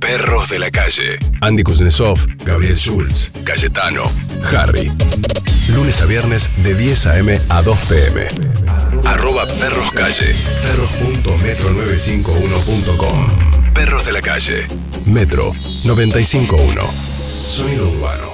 Perros de la Calle. Andy Kuznetsov, Gabriel Schulz, Cayetano, Harry. Lunes a viernes de 10 a.m. a 2 p.m. @perroscalle. perros.metro951.com. Perros de la Calle. Metro 951. Sonido urbano.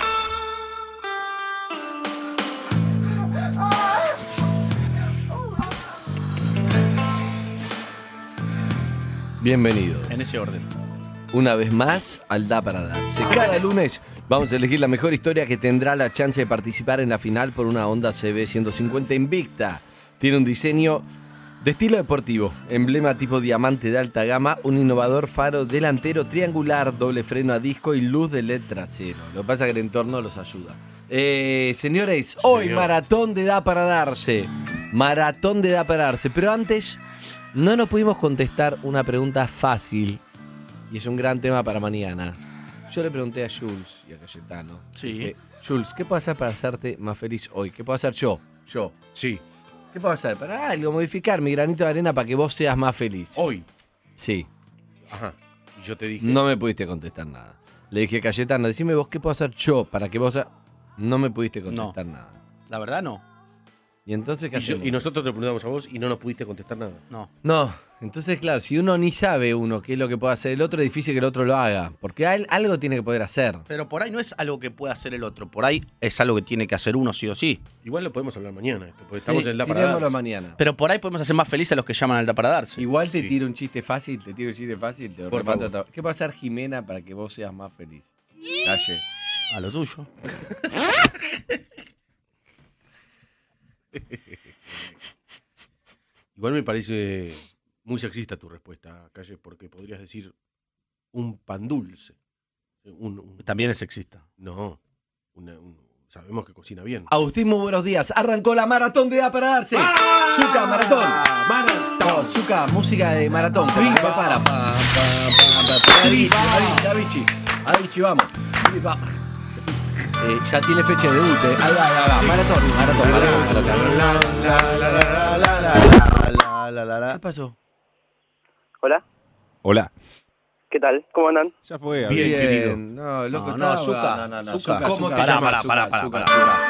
Bienvenidos. En ese orden. Una vez más al Da para Darse. Cada lunes vamos a elegir la mejor historia que tendrá la chance de participar en la final por una Honda CB150 Invicta. Tiene un diseño de estilo deportivo, emblema tipo diamante de alta gama, un innovador faro delantero triangular, doble freno a disco y luz de LED trasero. Lo que pasa es que el entorno los ayuda. Señores, hoy maratón de Da para Darse. Maratón de Da para Darse. Pero antes, no nos pudimos contestar una pregunta fácil. Y es un gran tema para mañana. Yo le pregunté a Jules y a Cayetano. Sí. Dije, Jules, ¿qué puedo hacer para hacerte más feliz hoy? ¿Qué puedo hacer yo? Sí. ¿Qué puedo hacer? Para algo, modificar mi granito de arena para que vos seas más feliz. Hoy. Sí. Ajá. Y yo te dije. No me pudiste contestar nada. Le dije, Cayetano, decime vos qué puedo hacer yo para que vos... No me pudiste contestar nada. La verdad no. Y entonces, ¿qué hacemos? Y nosotros te preguntamos a vos y no nos pudiste contestar nada. No, entonces claro, si uno ni sabe qué es lo que puede hacer el otro, es difícil que el otro lo haga. Porque algo tiene que poder hacer. Pero por ahí no es algo que pueda hacer el otro. Por ahí es algo que tiene que hacer uno sí o sí. Igual lo podemos hablar mañana esto, porque estamos Sí, en el Da para tirémoslo Darse. mañana. Pero por ahí podemos hacer más felices a los que llaman al Da para Darse. Igual te Sí. tiro un chiste fácil, te lo Por remato favor. otra vez. ¿Qué puede hacer Jimena para que vos seas más feliz? Calle. A lo tuyo. Igual me parece muy sexista tu respuesta, Calle, porque podrías decir un pan dulce. También es sexista. No, sabemos que cocina bien. Agustín, muy buenos días. Arrancó la maratón de Da para Darse. Zucca, maratón. No, Zucca, música de maratón. Para. Avicii, vamos. Ya tiene fecha de debut. Ahí va. Maratón. ¿Qué pasó? Hola, Hola. ¿qué tal? ¿Cómo andan? Ya fue. Bien, querido. No, loco, No, estaba- Zucca. no, Zucca. ¿Cómo te Zucca, llamas? Zucca, Pará. Zucca.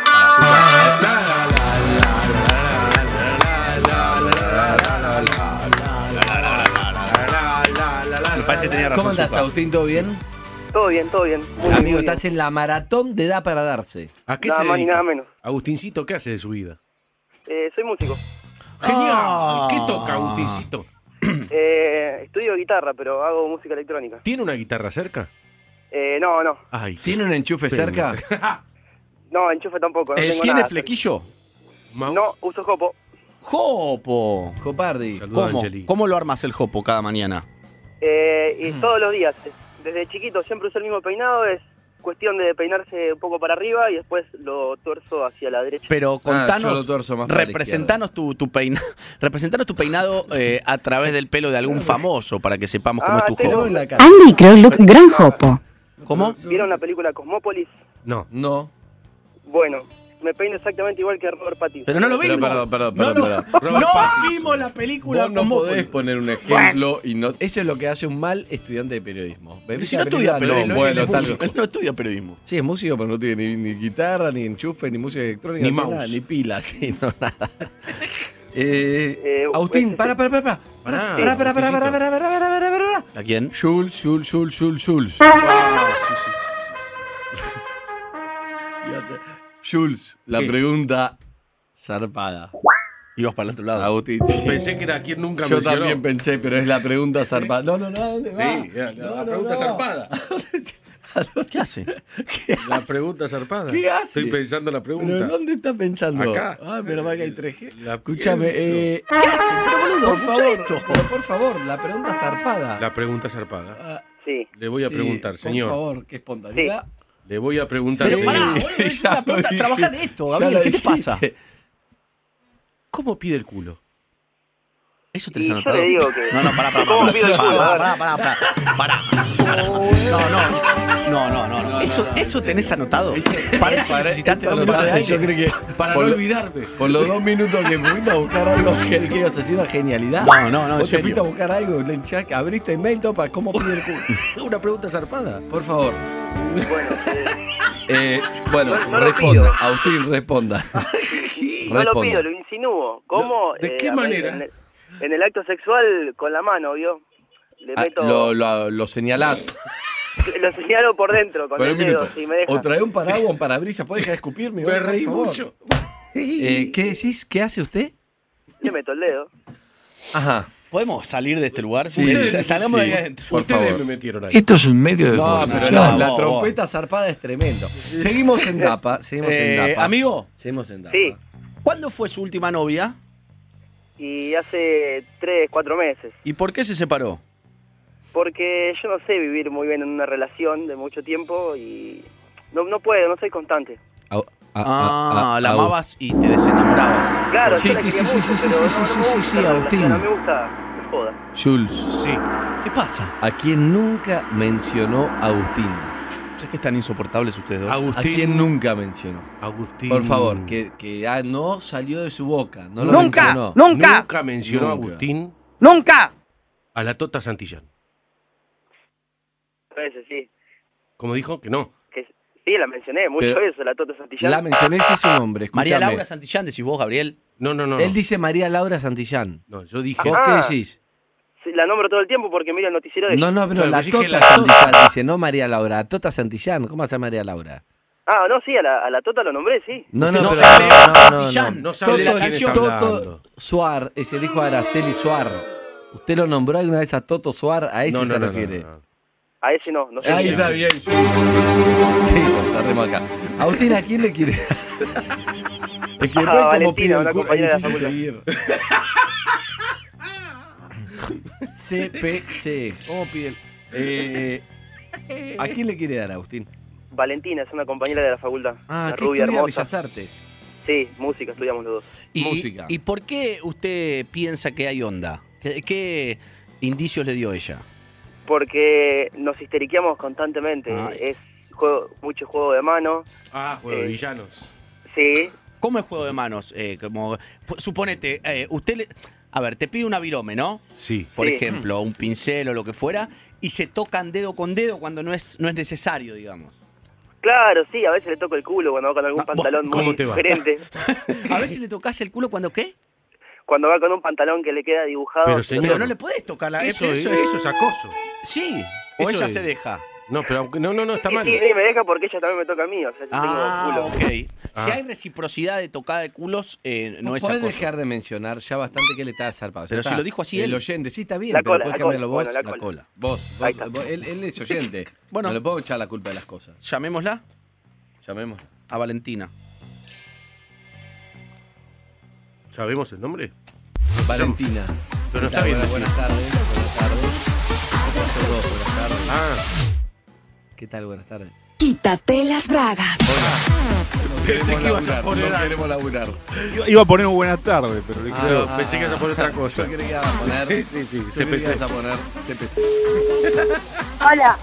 Me parece que tenía razón. ¿Cómo andás, Zucca. Agustín? ¿Todo bien? Todo bien, todo bien. Muy bien, Amigo, muy estás en la maratón de Da para Darse. ¿A qué bien. Nada se más ni dedica? nada menos. Agustincito, ¿qué hace de su vida? Soy músico. ¡Genial! ¿Qué toca, Agustincito? Estudio guitarra, pero hago música electrónica. ¿Tiene una guitarra cerca? No. Ay, ¿Tiene un enchufe cerca? No, enchufe tampoco. No tengo ¿Tiene nada. flequillo? mouse. No, uso jopo. ¡Jopo! Jopardi. Saludos, ¿Cómo? Angeli. ¿Cómo lo armas el jopo cada mañana? Y todos los días. Desde chiquito siempre uso el mismo peinado. Es cuestión de peinarse un poco para arriba y después lo tuerzo hacia la derecha. Pero yo lo contanos, tuerzo más para la representanos tu peinado, representanos tu peinado a través del pelo de algún famoso para que sepamos cómo es tu tengo jopo. en la cara. Andy creo look gran jopo. ¿Cómo? ¿Vieron la película Cosmópolis? No. No. Bueno, me peino exactamente igual que Robert Pattinson. Pero no lo vimos. Perdón. Robert Pattinson. vimos la película. Vos no como- podés poner un ejemplo y no. Eso es lo que hace un mal estudiante de periodismo. Pero si no estudia periodismo, No, bueno, él tal él no estudia periodismo. Sí, es músico, pero no tiene ni guitarra, ni enchufe, ni música electrónica, Ni no tiene mouse. nada, ni pilas, sí, no, nada. Agustín, Agustín, para. Pará, ¿A quién? Jules. Jules, la ¿Qué? pregunta zarpada. Ibas para el otro lado. Agustín, sí. Pensé que era quien nunca Yo mencionó. también pensé, pero es la pregunta zarpada. No, ¿a dónde va? Sí, la pregunta zarpada. ¿Qué hace? La pregunta zarpada. ¿Qué hace? Estoy pensando en la pregunta. ¿Pero dónde está pensando? Acá. Ah, pero más que hay 3G. La Escúchame, pienso. ¿qué hace? Pero boludo, por escucha favor, esto. pero por favor, la pregunta zarpada. La pregunta zarpada. Ah, Sí. Le voy a sí, preguntar, señor. Por favor, qué espontaneidad. Le voy a preguntar, Pero Sí. pará, señor. boludo, es Ya una lo pregunta, dije. trabajá de esto, Ya Gabriel, lo ¿qué te dijiste. pasa? ¿Cómo pide el culo? Eso Y tenés yo anotado. le digo que... No, pará. ¿Cómo pido el culo? A ver. Pará. No. No. ¿Eso tenés anotado? Para eso necesitaste 2 minutos de Yo aire. creo que Para por no lo- olvidarme. por los 2 minutos que fuiste a buscar algo que ibas a hacer una genialidad. No, en Vos te serio. fuiste a buscar algo, abriste el mail, topa, ¿cómo pide el culo? Una pregunta zarpada. Por favor. Bueno, Bueno, no lo responda. pido. Agustín, responda. no lo Responda. pido, lo insinúo. ¿Cómo? ¿De qué a ver, manera? En el acto sexual con la mano, ¿vio? Le meto... Lo señalás. Lo señalo por dentro con Pero el un dedo, minuto. si me deja. O trae un paraguas, un parabrisas. ¿Podés dejar de escupirme? Me Por reí favor. mucho. ¿Qué decís? ¿Qué hace usted? Le meto el dedo. Ajá. ¿Podemos salir de este lugar? Sí, Salgamos de sí. ahí adentro. Por Ustedes favor. me metieron ahí. Esto es un medio de No, comunicación. pero la vos, trompeta zarpada es tremendo. Seguimos en DAPA. Amigo, Seguimos en DAPA. Sí. ¿cuándo fue su última novia? Y hace 3, 4 meses. ¿Y por qué se separó? Porque yo no sé vivir muy bien en una relación de mucho tiempo y no puedo, no soy constante. La amabas y te desenamorabas. Claro, Sí, yo la sí, quería sí, mucho, sí, pero sí, no sí, me sí, gusta sí, la Agustín. relación, No me gusta, me joda. Jules, Sí. ¿Qué pasa? ¿a quién nunca mencionó Agustín? ¿Es que están insoportables ustedes dos? ¿A Agustín. quién nunca mencionó? Agustín. Por favor, que no salió de su boca. No lo Nunca, mencionó. Nunca mencionó a Nunca. Agustín ¡Nunca! a la Tota Santillán. A veces sí. Como dijo que no. Que, sí, la mencioné mucho Pero- eso, la Tota Santillán. La mencioné, sí, su nombre. María Escúchame. Laura Santillán, decís vos, Gabriel. No. Él dice María Laura Santillán. No, yo dije. ¿Vos Ah. qué decís? Sí, la nombro todo el tiempo porque miro el noticiero de No, pero Pero la dije Tota la Santillán dice, no María Laura. Tota Santillán. ¿Cómo hace María Laura? Ah, no, sí, a la Tota lo nombré, sí. No, Usted no pero sabe no. No sabe de Toto, quién está Toto hablando. Suar es el hijo de Araceli Suar. ¿Usted lo nombró alguna vez a Toto Suar? A ese se refiere. no. A ese no sé. Ahí quién está es. bien. Sí, cerremos acá. Agustín, ¿a quién le quiere? Es que Ah, Valentina, una compañera de la seguir. CPC. ¿Cómo pide? ¿A quién le quiere dar, Agustín? Valentina es una compañera de la facultad. Ah, una ¿qué rubia estudia hermosa. Bellas Artes? Sí, música, estudiamos los dos. Música. ¿Y por qué usted piensa que hay onda? ¿Qué indicios le dio ella? Porque nos histeriqueamos constantemente. Ay. Es mucho juego de mano. Ah, juego de villanos. Sí. ¿Cómo es juego de manos? Suponete, a ver, te pide una virome, ¿no? Sí. Por Sí. ejemplo, un pincel o lo que fuera, y se tocan dedo con dedo cuando no es necesario, digamos. Claro, sí, a veces le toco el culo cuando va con algún No, pantalón ¿cómo muy te va? diferente. A ver si le tocas el culo cuando qué. Cuando va con un pantalón que le queda dibujado. Pero, que señor, Pero no le podés tocar la... Eso es acoso. Sí, o Eso ella es- se deja. No, pero aunque no, está Sí, mal. sí, me deja porque ella también me toca a mí, o sea, yo Ah, tengo culo. ok. Si Ah. hay reciprocidad de tocada de culos, no No es podés acoso. dejar de mencionar ya bastante que él está zarpado. Ya Pero está. si lo dijo así el él. oyente, sí, está bien, La pero cola, podés la cambiarlo cola, vos. bueno, La cola. Vos, Ahí está. él es oyente. Bueno. No le puedo echar la culpa de las cosas. Llamémosla Llamemos. a Valentina. ¿Sabemos el nombre? Valentina. Pero no Hola, está bien. buenas tardes. Buenas tardes. Buenas tardes. Ah, ¿Qué tal? Buenas tardes. Quítate las bragas. pensé que ibas a poner No algo. queremos laburar. Iba a poner un buenas tardes, pero le Claro, pensé que ibas a poner otra cosa. Yo creí que ibas a poner. Sí, Yo creí que CPC. ibas a poner CPC. Hola.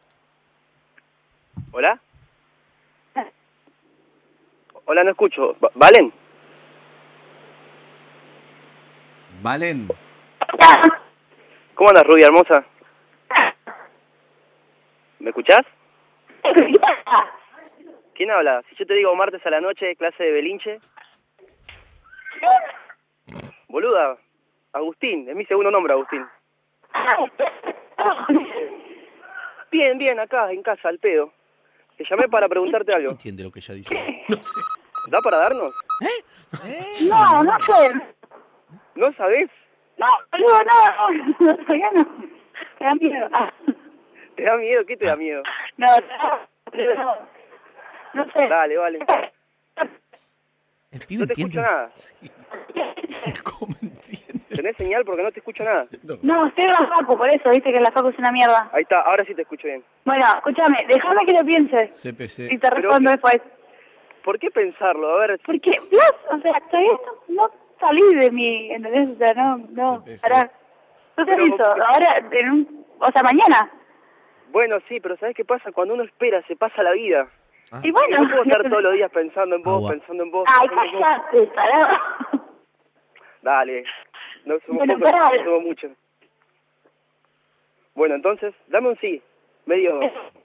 ¿Hola? Hola, no escucho. ¿Valen? Valen. ¿Cómo andas, rubia hermosa? ¿Me escuchás? ¿Quién habla? Si yo te digo martes a la noche, clase de belinche. Boluda, Agustín, es mi segundo nombre, Agustín. Bien, acá, en casa, al pedo. Te llamé para preguntarte No algo. entiende lo que ella dice. ¿Da para darnos? No, no sé. ¿No sabés? No, todavía no. Me da miedo. ¿Te da miedo? ¿Qué te da miedo? No, no sé. Dale, vale. El pibe No te entiende. escucho nada. ¿Cómo entiendes? ¿Tenés señal? Porque no te escucho nada. No, estoy en la facu, por eso, viste que la facu es una mierda. Ahí está, ahora sí te escucho bien. Bueno, escúchame, déjame que lo pienses CPC. y te respondo después. ¿Por qué pensarlo? A ver, Porque, Blas, o sea, todavía no salí de mi, ¿entendés? O sea, no, Sí, sí. pará. No te Pero- aviso, ahora, o sea, mañana. Bueno, sí, pero ¿sabés qué pasa? Cuando uno espera, se pasa la vida. Y bueno. No puedo estar todos los días pensando en vos, Agua. pensando en vos. Ay, pensando en vos. callate, tarado. Dale, no somos Bueno, pocos, pará. no somos muchos. Bueno, entonces, dame un sí. Medio...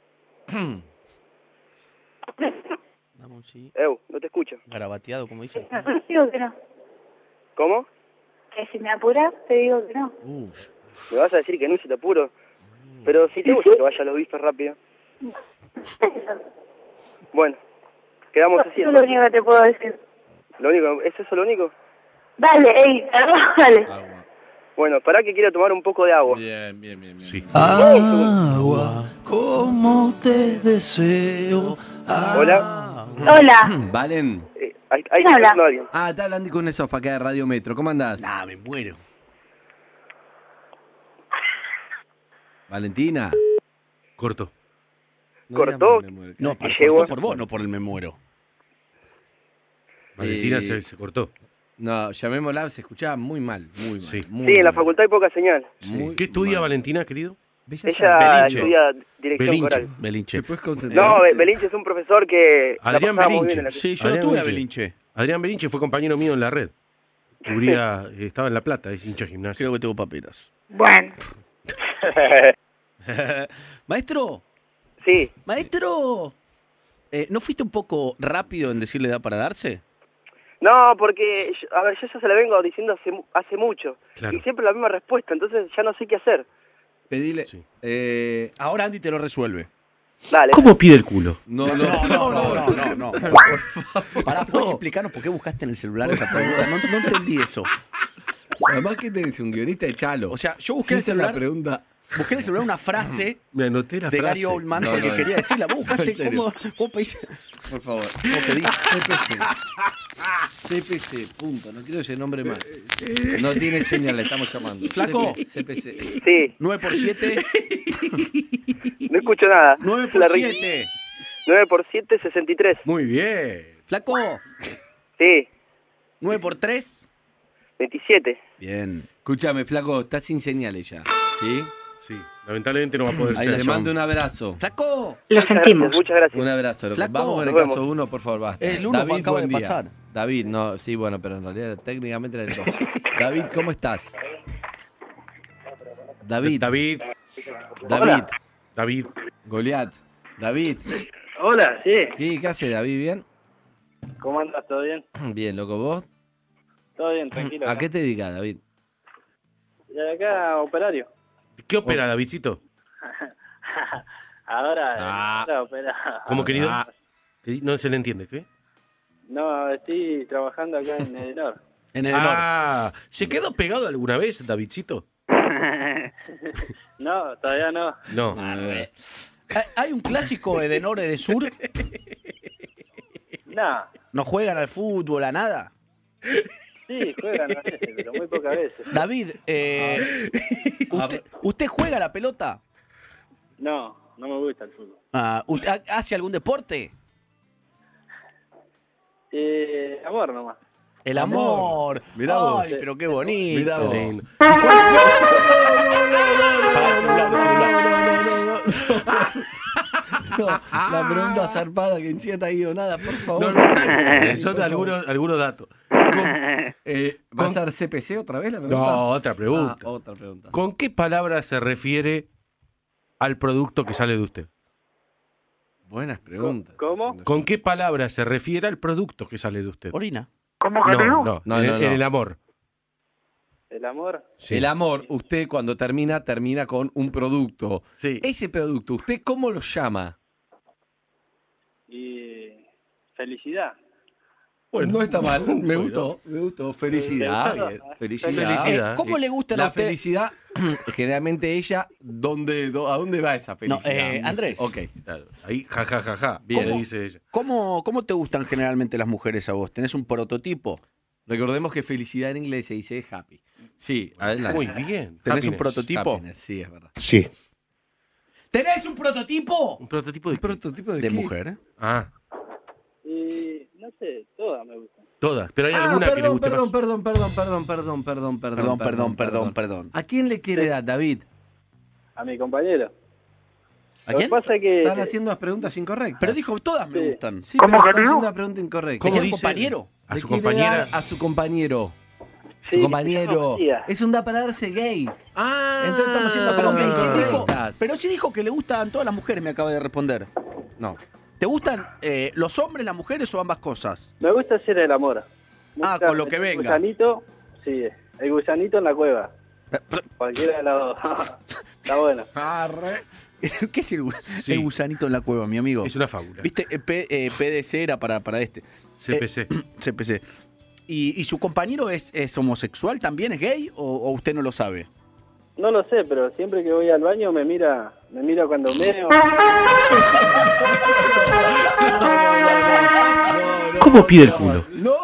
Dame un sí. no te escucho. Garabateado, como dicen. No, te digo que no. ¿Cómo? Que si me apuras, te digo que no. ¿Me vas a decir que no si te apuro? Pero si te gusta que vaya a los bifes rápido. Bueno, quedamos así. Eso es lo único que te puedo decir. Lo único, ¿es eso lo único? Dale, ey, tarado, dale. Agua. Bueno, pará que quiero tomar un poco de agua. Bien. Sí. Agua, como te deseo. Hola. Hola. Valen. Ahí ¿Quién está habla? hablando alguien. Está hablando con el sofá acá de Radio Metro. ¿Cómo andás? Nah, me muero. Valentina. Corto. No ¿Cortó? digas me muero. No, Llegó. por vos, no por el me muero. Valentina Eh, se cortó. No, llamémosla, se escuchaba muy mal, muy mal. Sí. muy Sí, en la mal. facultad hay poca señal. Muy ¿Qué estudia mal. Valentina, querido? Bella Ella Belinche. estudia dirección Belinche. coral. Belinche. ¿Te puedes concentrar? No, Belinche es un profesor que Adrián la pasaba muy Belinche. bien en la Sí, yo Adrián lo tuve a Belinche. Belinche. Adrián Belinche fue compañero mío en la red. Cubría, estaba en La Plata, es hincha de gimnasia. Creo que tengo paperas. Bueno. Maestro, Sí, ¿no fuiste un poco rápido en decirle edad para darse? no, porque, a ver, yo ya se la vengo diciendo hace mucho. Claro. Y siempre la misma respuesta, entonces ya no sé qué hacer. Pedile. Sí. Ahora Andy te lo resuelve. Dale. ¿Cómo pide el culo? No. No. Pará, ¿puedes explicarnos por qué buscaste en el celular esa pregunta? No entendí eso. Además que tenés un guionista, echalo. O sea, yo Si busqué en el esa es la celular, pregunta. busqué en el celular una frase Me anoté la de frase. Gary Oldman No, porque no. quería decirla. ¿Vos En buscaste serio. cómo pedís? Por favor. ¿Cómo pedís? CPC, punto. No quiero ese nombre más. No tiene señal, le estamos llamando. Flaco. CPC. Sí, 9 por 7. no escucho nada. 9 La por ri- 7. 9 por 7, 63. Muy bien. Flaco. Sí, 9 por 3. 27. Bien. Escúchame, flaco, está sin señales ya. ¿Sí? Sí, lamentablemente no va a poder Ahí ser. le mando un abrazo. Flaco. Lo sentimos. Muchas gracias. Un abrazo. loco. Flaco, Vamos con el nos caso vemos. 1, por favor, basta. El uno acaba buen de día. pasar. David, no, sí, bueno, pero en realidad técnicamente era el 2. David, ¿cómo estás? David. David, David. Goliat. David. Hola, sí. ¿Qué hace David? ¿Bien? ¿Cómo andas? ¿Todo bien? Bien, loco, ¿vos? Todo bien, tranquilo. ¿A qué te dedicas, David? Y acá, operario. ¿qué opera, Davidcito? Ahora opera. ¿Cómo, querido? No se le entiende, ¿qué? No, estoy trabajando acá en Edenor. En el ¿se quedó pegado alguna vez, Davidcito? No, todavía no. No. ¿Hay un clásico Edenor de Sur? No, ¿No juegan al fútbol, a nada? sí, juegan a veces, pero muy pocas veces. David, ¿usted juega a la pelota? No, no me gusta el fútbol. ¿Usted hace algún deporte? Amor nomás. El amor. Mirá vos. Ay, pero qué bonito. Mirá vos. Lindo. No, la pregunta zarpada que encima te ha ido nada, por favor. Son algunos datos. ¿Va a ser CPC otra vez la pregunta? No, otra pregunta. Otra pregunta. ¿Con qué palabra se refiere al producto que sale de usted? Buenas preguntas. ¿Cómo? ¿Con qué palabra se refiere al producto que sale de usted? Orina. No, No, en no. el amor. ¿El amor? Sí. El amor, usted cuando termina con un producto. Sí. Ese producto, ¿usted cómo lo llama? Y felicidad. Bueno, no está mal, me Bueno. gustó. Felicidad, bien, felicidad. Felicidad. ¿Cómo le gusta a La usted? felicidad, generalmente ella, ¿a dónde va esa felicidad? Andrés. Ok. Claro, ahí, ja, ja, ja, ja. Bien. Le dice ella. ¿Cómo te gustan generalmente las mujeres a vos? ¿Tenés un prototipo? Recordemos que felicidad en inglés se dice happy. Sí, adelante. Muy bien. ¿Tenés un Happiness. prototipo? Happiness, sí, es verdad. Sí. ¿Tenés un prototipo? ¿Un prototipo de ¿Un prototipo de De qué? mujer, ¿eh? Ah, Y no sé, todas me gustan. todas. Pero hay alguna que le guste más. Perdón. ¿A quién le quiere dar, David? A mi compañero. ¿A Lo que quién? pasa es que... Están haciendo las preguntas incorrectas. Pero dijo, todas me Sí. gustan. Sí, ¿Cómo pero que están no? haciendo la pregunta incorrecta. ¿Cómo ¿Cómo dice? dice? compañero? A Le su quiere compañera. dar a su compañero. Sí, Su compañero. Matías. Es un da para darse gay. Ah, Entonces estamos haciendo ¿Cómo que preguntas sí dijo? incorrectas. Pero sí dijo que le gustan todas las mujeres, me acaba de responder. No. ¿Te gustan los hombres, las mujeres o ambas cosas? Me gusta hacer el amor. Me Ah, gusta con lo que meter venga. Gusanito, sí, el gusanito en la cueva. Cualquiera de las dos. Está bueno. ¿Qué es el Sí. gusanito en la cueva, mi amigo? es una fábula. Viste, PDC era para este. CPC. CPC. ¿Y su compañero es homosexual también? ¿Es gay o usted no lo sabe? No lo sé, pero siempre que voy al baño me mira cuando meo. ¿Cómo pide el culo? No.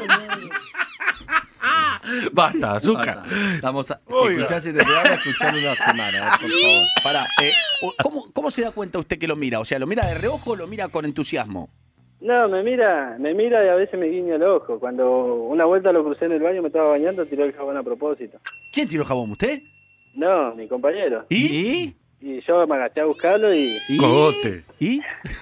Basta, azúcar. Estamos si escuchás este programa, escuchar una semana, por favor. Pará, ¿cómo se da cuenta usted que lo mira? O sea, ¿lo mira de reojo o lo mira con entusiasmo? No, me mira y a veces me guiña el ojo. Cuando una vuelta lo crucé en el baño, me estaba bañando, tiró el jabón a propósito. ¿Quién tiró jabón? ¿Usted? No, mi compañero. ¿Y? Y yo me agaché a buscarlo y Cogote. ¿Y?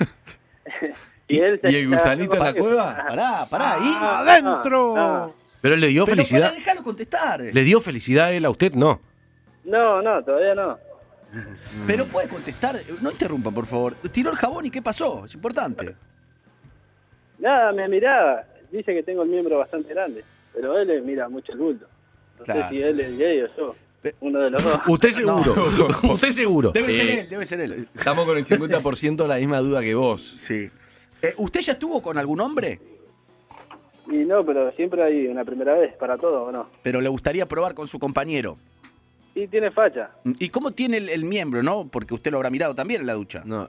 él se ¿Y el gusanito en la cueva? Pará, ¿y? ¡Adentro! No, Pero le dio Pero felicidad. déjalo contestar. ¿Le dio felicidad a él a usted? No. no, todavía no. Pero puede contestar. No interrumpa, por favor. Tiró el jabón y ¿qué pasó? Es importante. Nada, me miraba. Dice que tengo el miembro bastante grande, pero él le mira mucho el bulto. No Claro. sé si él es gay o yo. Uno de los dos. Usted seguro. Usted seguro. Debe ser él. Estamos con el 50% de la misma duda que vos. Sí. ¿Usted ya estuvo con algún hombre? Y no, pero siempre hay una primera vez para todo, ¿o no? Pero le gustaría probar con su compañero. Y tiene facha. ¿Y cómo tiene el miembro, no? Porque usted lo habrá mirado también en la ducha. No,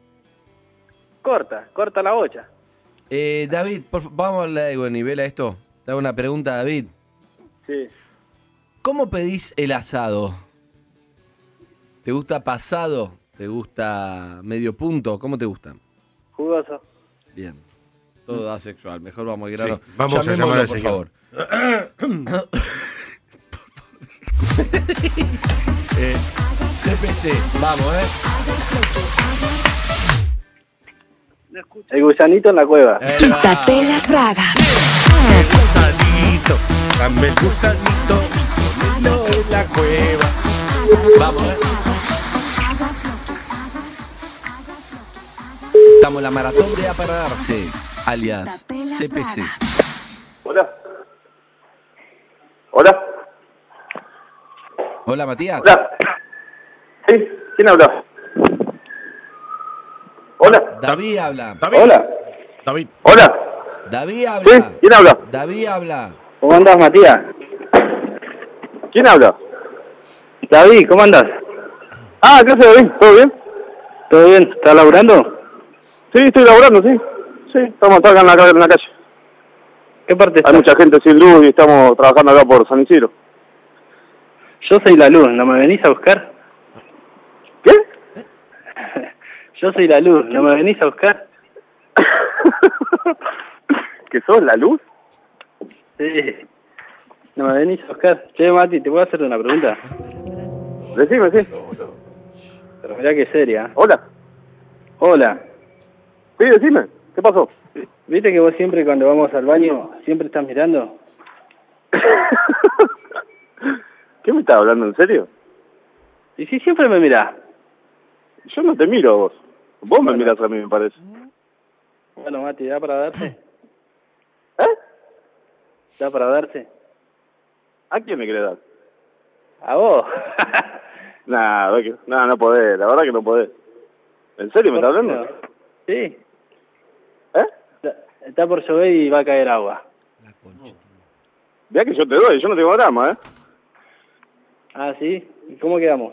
Corta la bocha. David, vamos a darle algo de nivel a esto. Te hago una pregunta, David. Sí. ¿Cómo pedís el asado? ¿Te gusta pasado? ¿Te gusta medio punto? ¿Cómo te gusta? Jugoso. Bien. Todo asexual. Mejor vamos al grano. Sí, vamos a Llamémoslo, llamar al por señor. favor. CPC. Vamos, El gusanito en la cueva. Quítate las bragas. Gusanito, dame el gusanito, no en la cueva. Vamos, Estamos en la maratón de Apararse, alias Quítate las CPC. bragas. Hola. Hola. Hola, Matías. Hola. ¿Sí? ¿Quién habla? Hola. David habla. David. Hola. David. Hola. David ¿Sí? habla. ¿Quién habla? David habla. ¿Cómo andas, Matías? ¿Quién habla? David, ¿cómo andas? Ah, ¿qué haces, David? ¿Todo bien? ¿Todo bien? ¿Estás laburando? Sí, estoy laburando, sí. Sí, estamos acá en la calle. ¿Qué parte estás? Hay mucha gente sin luz y estamos trabajando acá por San Isidro. Yo soy la luz, ¿no me venís a buscar? ¿Qué? Yo soy la luz, ¿no me venís a buscar? ¿Que sos la luz? Sí. ¿No me venís a buscar? Che, Mati, ¿te puedo hacer una pregunta? Decime, sí. Pero mirá que seria. Hola. Hola. Sí, decime. ¿Qué pasó? ¿Viste que vos siempre cuando vamos al baño, siempre estás mirando? ¿Qué me estás hablando, en serio? Y si siempre me mirás. Yo no te miro a vos. Vos me mirás a mí, me parece. Bueno, Mati, ¿da para darse? ¿Da para darse? ¿A quién me querés dar? ¿A vos? No podés, la verdad que no podés. ¿En serio me estás hablando? Sí. Está por llover y va a caer agua. Vea que yo te doy, yo no tengo drama, ¿eh? Ah, ¿sí? ¿Y cómo quedamos?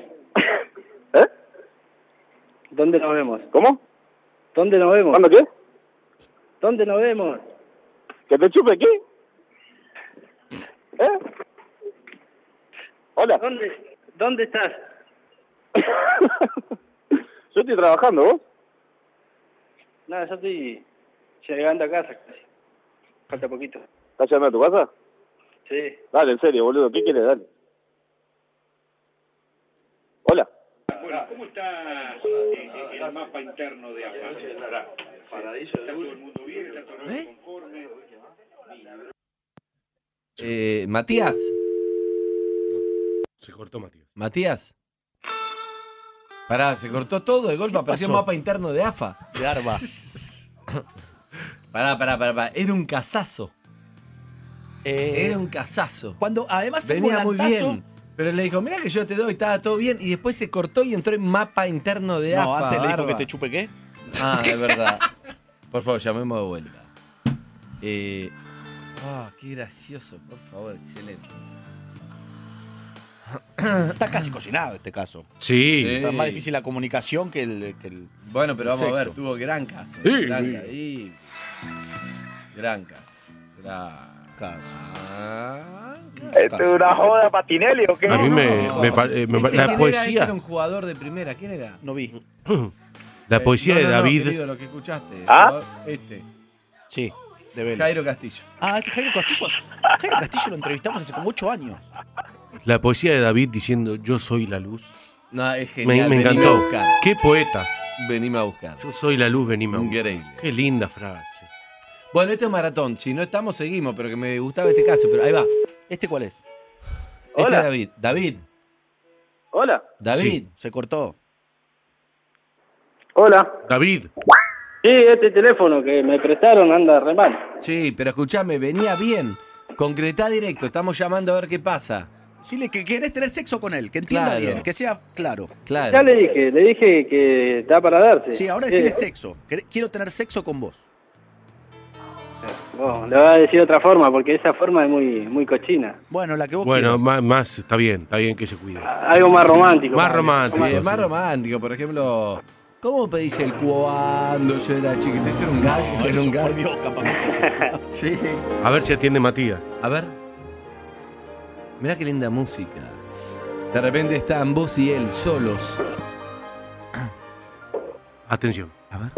¿Dónde nos vemos? ¿Cómo? ¿Dónde nos vemos? ¿Cuándo qué? ¿Dónde nos vemos? ¿Que te chupe qué? Hola. ¿Dónde estás? Yo estoy trabajando, ¿vos? No, yo estoy llegando a casa casi. Falta poquito. ¿Estás llegando a tu casa? Sí. Dale, en serio, boludo. ¿Qué quieres? Dale. Hola. Bueno, ¿cómo estás? mapa interno de AFA. ¿Está todo el mundo bien? ¿Está todo el mundo conforme? Matías. Se cortó Matías. Matías. Pará, se cortó todo de golpe, apareció un mapa interno de AFA. De Arba. Pará. Era un casazo. Era un casazo. Cuando además fue Venía un muy volantazo. bien. Pero le dijo, mirá que yo te doy, estaba todo bien. Y después se cortó y entró en mapa interno de AFA. No, antes le dijo Barba. que te chupe qué. Ah, es verdad. Por favor, llamemos de vuelta. Qué gracioso, por favor, excelente. Está casi cocinado este caso. Sí. Está más difícil la comunicación que el Bueno, pero vamos a ver, sexo. tuvo gran caso. Sí. Gran caso. ¿Esto es una joda Patinelli o qué? A mí ¿Ese la quién era? ¿Ese poesía. era un jugador de primera? ¿Quién era? No vi. La poesía de David. Querido, lo que escuchaste. ¿Ah? Sí, de Vélez. Jairo Castillo. Ah, este Jairo Castillo. Jairo Castillo lo entrevistamos hace como 8 años. La poesía de David diciendo yo soy la luz. No, es Me genial. Venime encantó. a buscar. Qué poeta. Venime a buscar. Yo soy la luz, venime a buscar. Increíble. Qué linda frase. Bueno, esto es maratón. Si no estamos, seguimos, pero que me gustaba este caso. Pero ahí va. ¿Este cuál es? Este Hola. es David. David. Hola. David. Se cortó. Hola. David. Sí, este teléfono que me prestaron anda re mal. Sí, pero escúchame, venía bien. Concretá directo. Estamos llamando a ver qué pasa. Dile que querés tener sexo con él, que entienda Claro. bien, que sea claro. Claro. Ya le dije que está para darse. Sí, ahora decirle sexo. Quiero tener sexo con vos. Bueno, le voy a decir otra forma, porque esa forma es muy cochina. Bueno, la que vos Bueno, quieras. más está bien que se cuide. Algo más romántico. Más padre. romántico. Más sí. romántico, por ejemplo. ¿Cómo pedís el cuando yo era chiquito? ¿Eso era un gag? ¿Era un Por gag? Dios, capaz que sí. A ver si atiende Matías. A ver. Mirá qué linda música. De repente están vos y él solos. Atención. A ver.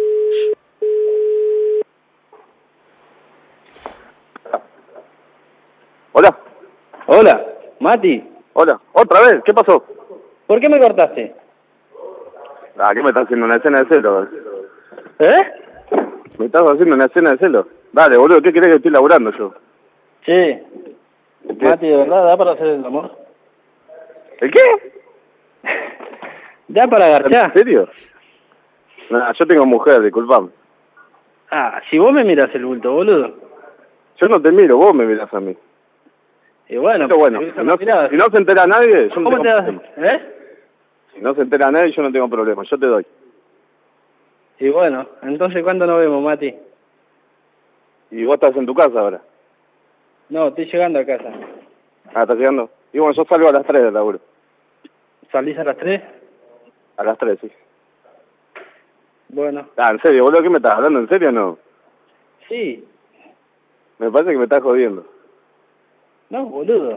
Hola. Hola, Mati. Hola. ¿Otra vez? ¿Qué pasó? ¿Por qué me cortaste? Ah, ¿qué me estás haciendo? ¿Una escena de celo? ¿Eh? ¿Me estás haciendo una escena de celo? Dale, boludo, ¿qué querés que estoy laburando yo? Che, Mati, ¿de verdad da para hacer el amor? ¿El qué? ¿Da para agarchar? ¿En serio? Nah, yo tengo mujer, disculpame. Ah, si vos me mirás el bulto, boludo. Yo no te miro, vos me mirás a mí. Y bueno, Pero bueno, esa si no, mirada. si no se entera nadie, yo no ¿Cómo tengo te das? problema. ¿Eh? Si no se entera nadie, yo no tengo problema, yo te doy. Y bueno, entonces ¿cuándo nos vemos, Mati? ¿Y vos estás en tu casa ahora? No, estoy llegando a casa. Ah, ¿estás llegando? Y bueno, yo salgo a las 3 del laburo. ¿Salís a las 3? A las 3, sí. Bueno. Ah, ¿en serio, boludo? ¿Qué me estás hablando? ¿En serio o no? Sí. Me parece que me estás jodiendo. No, boludo.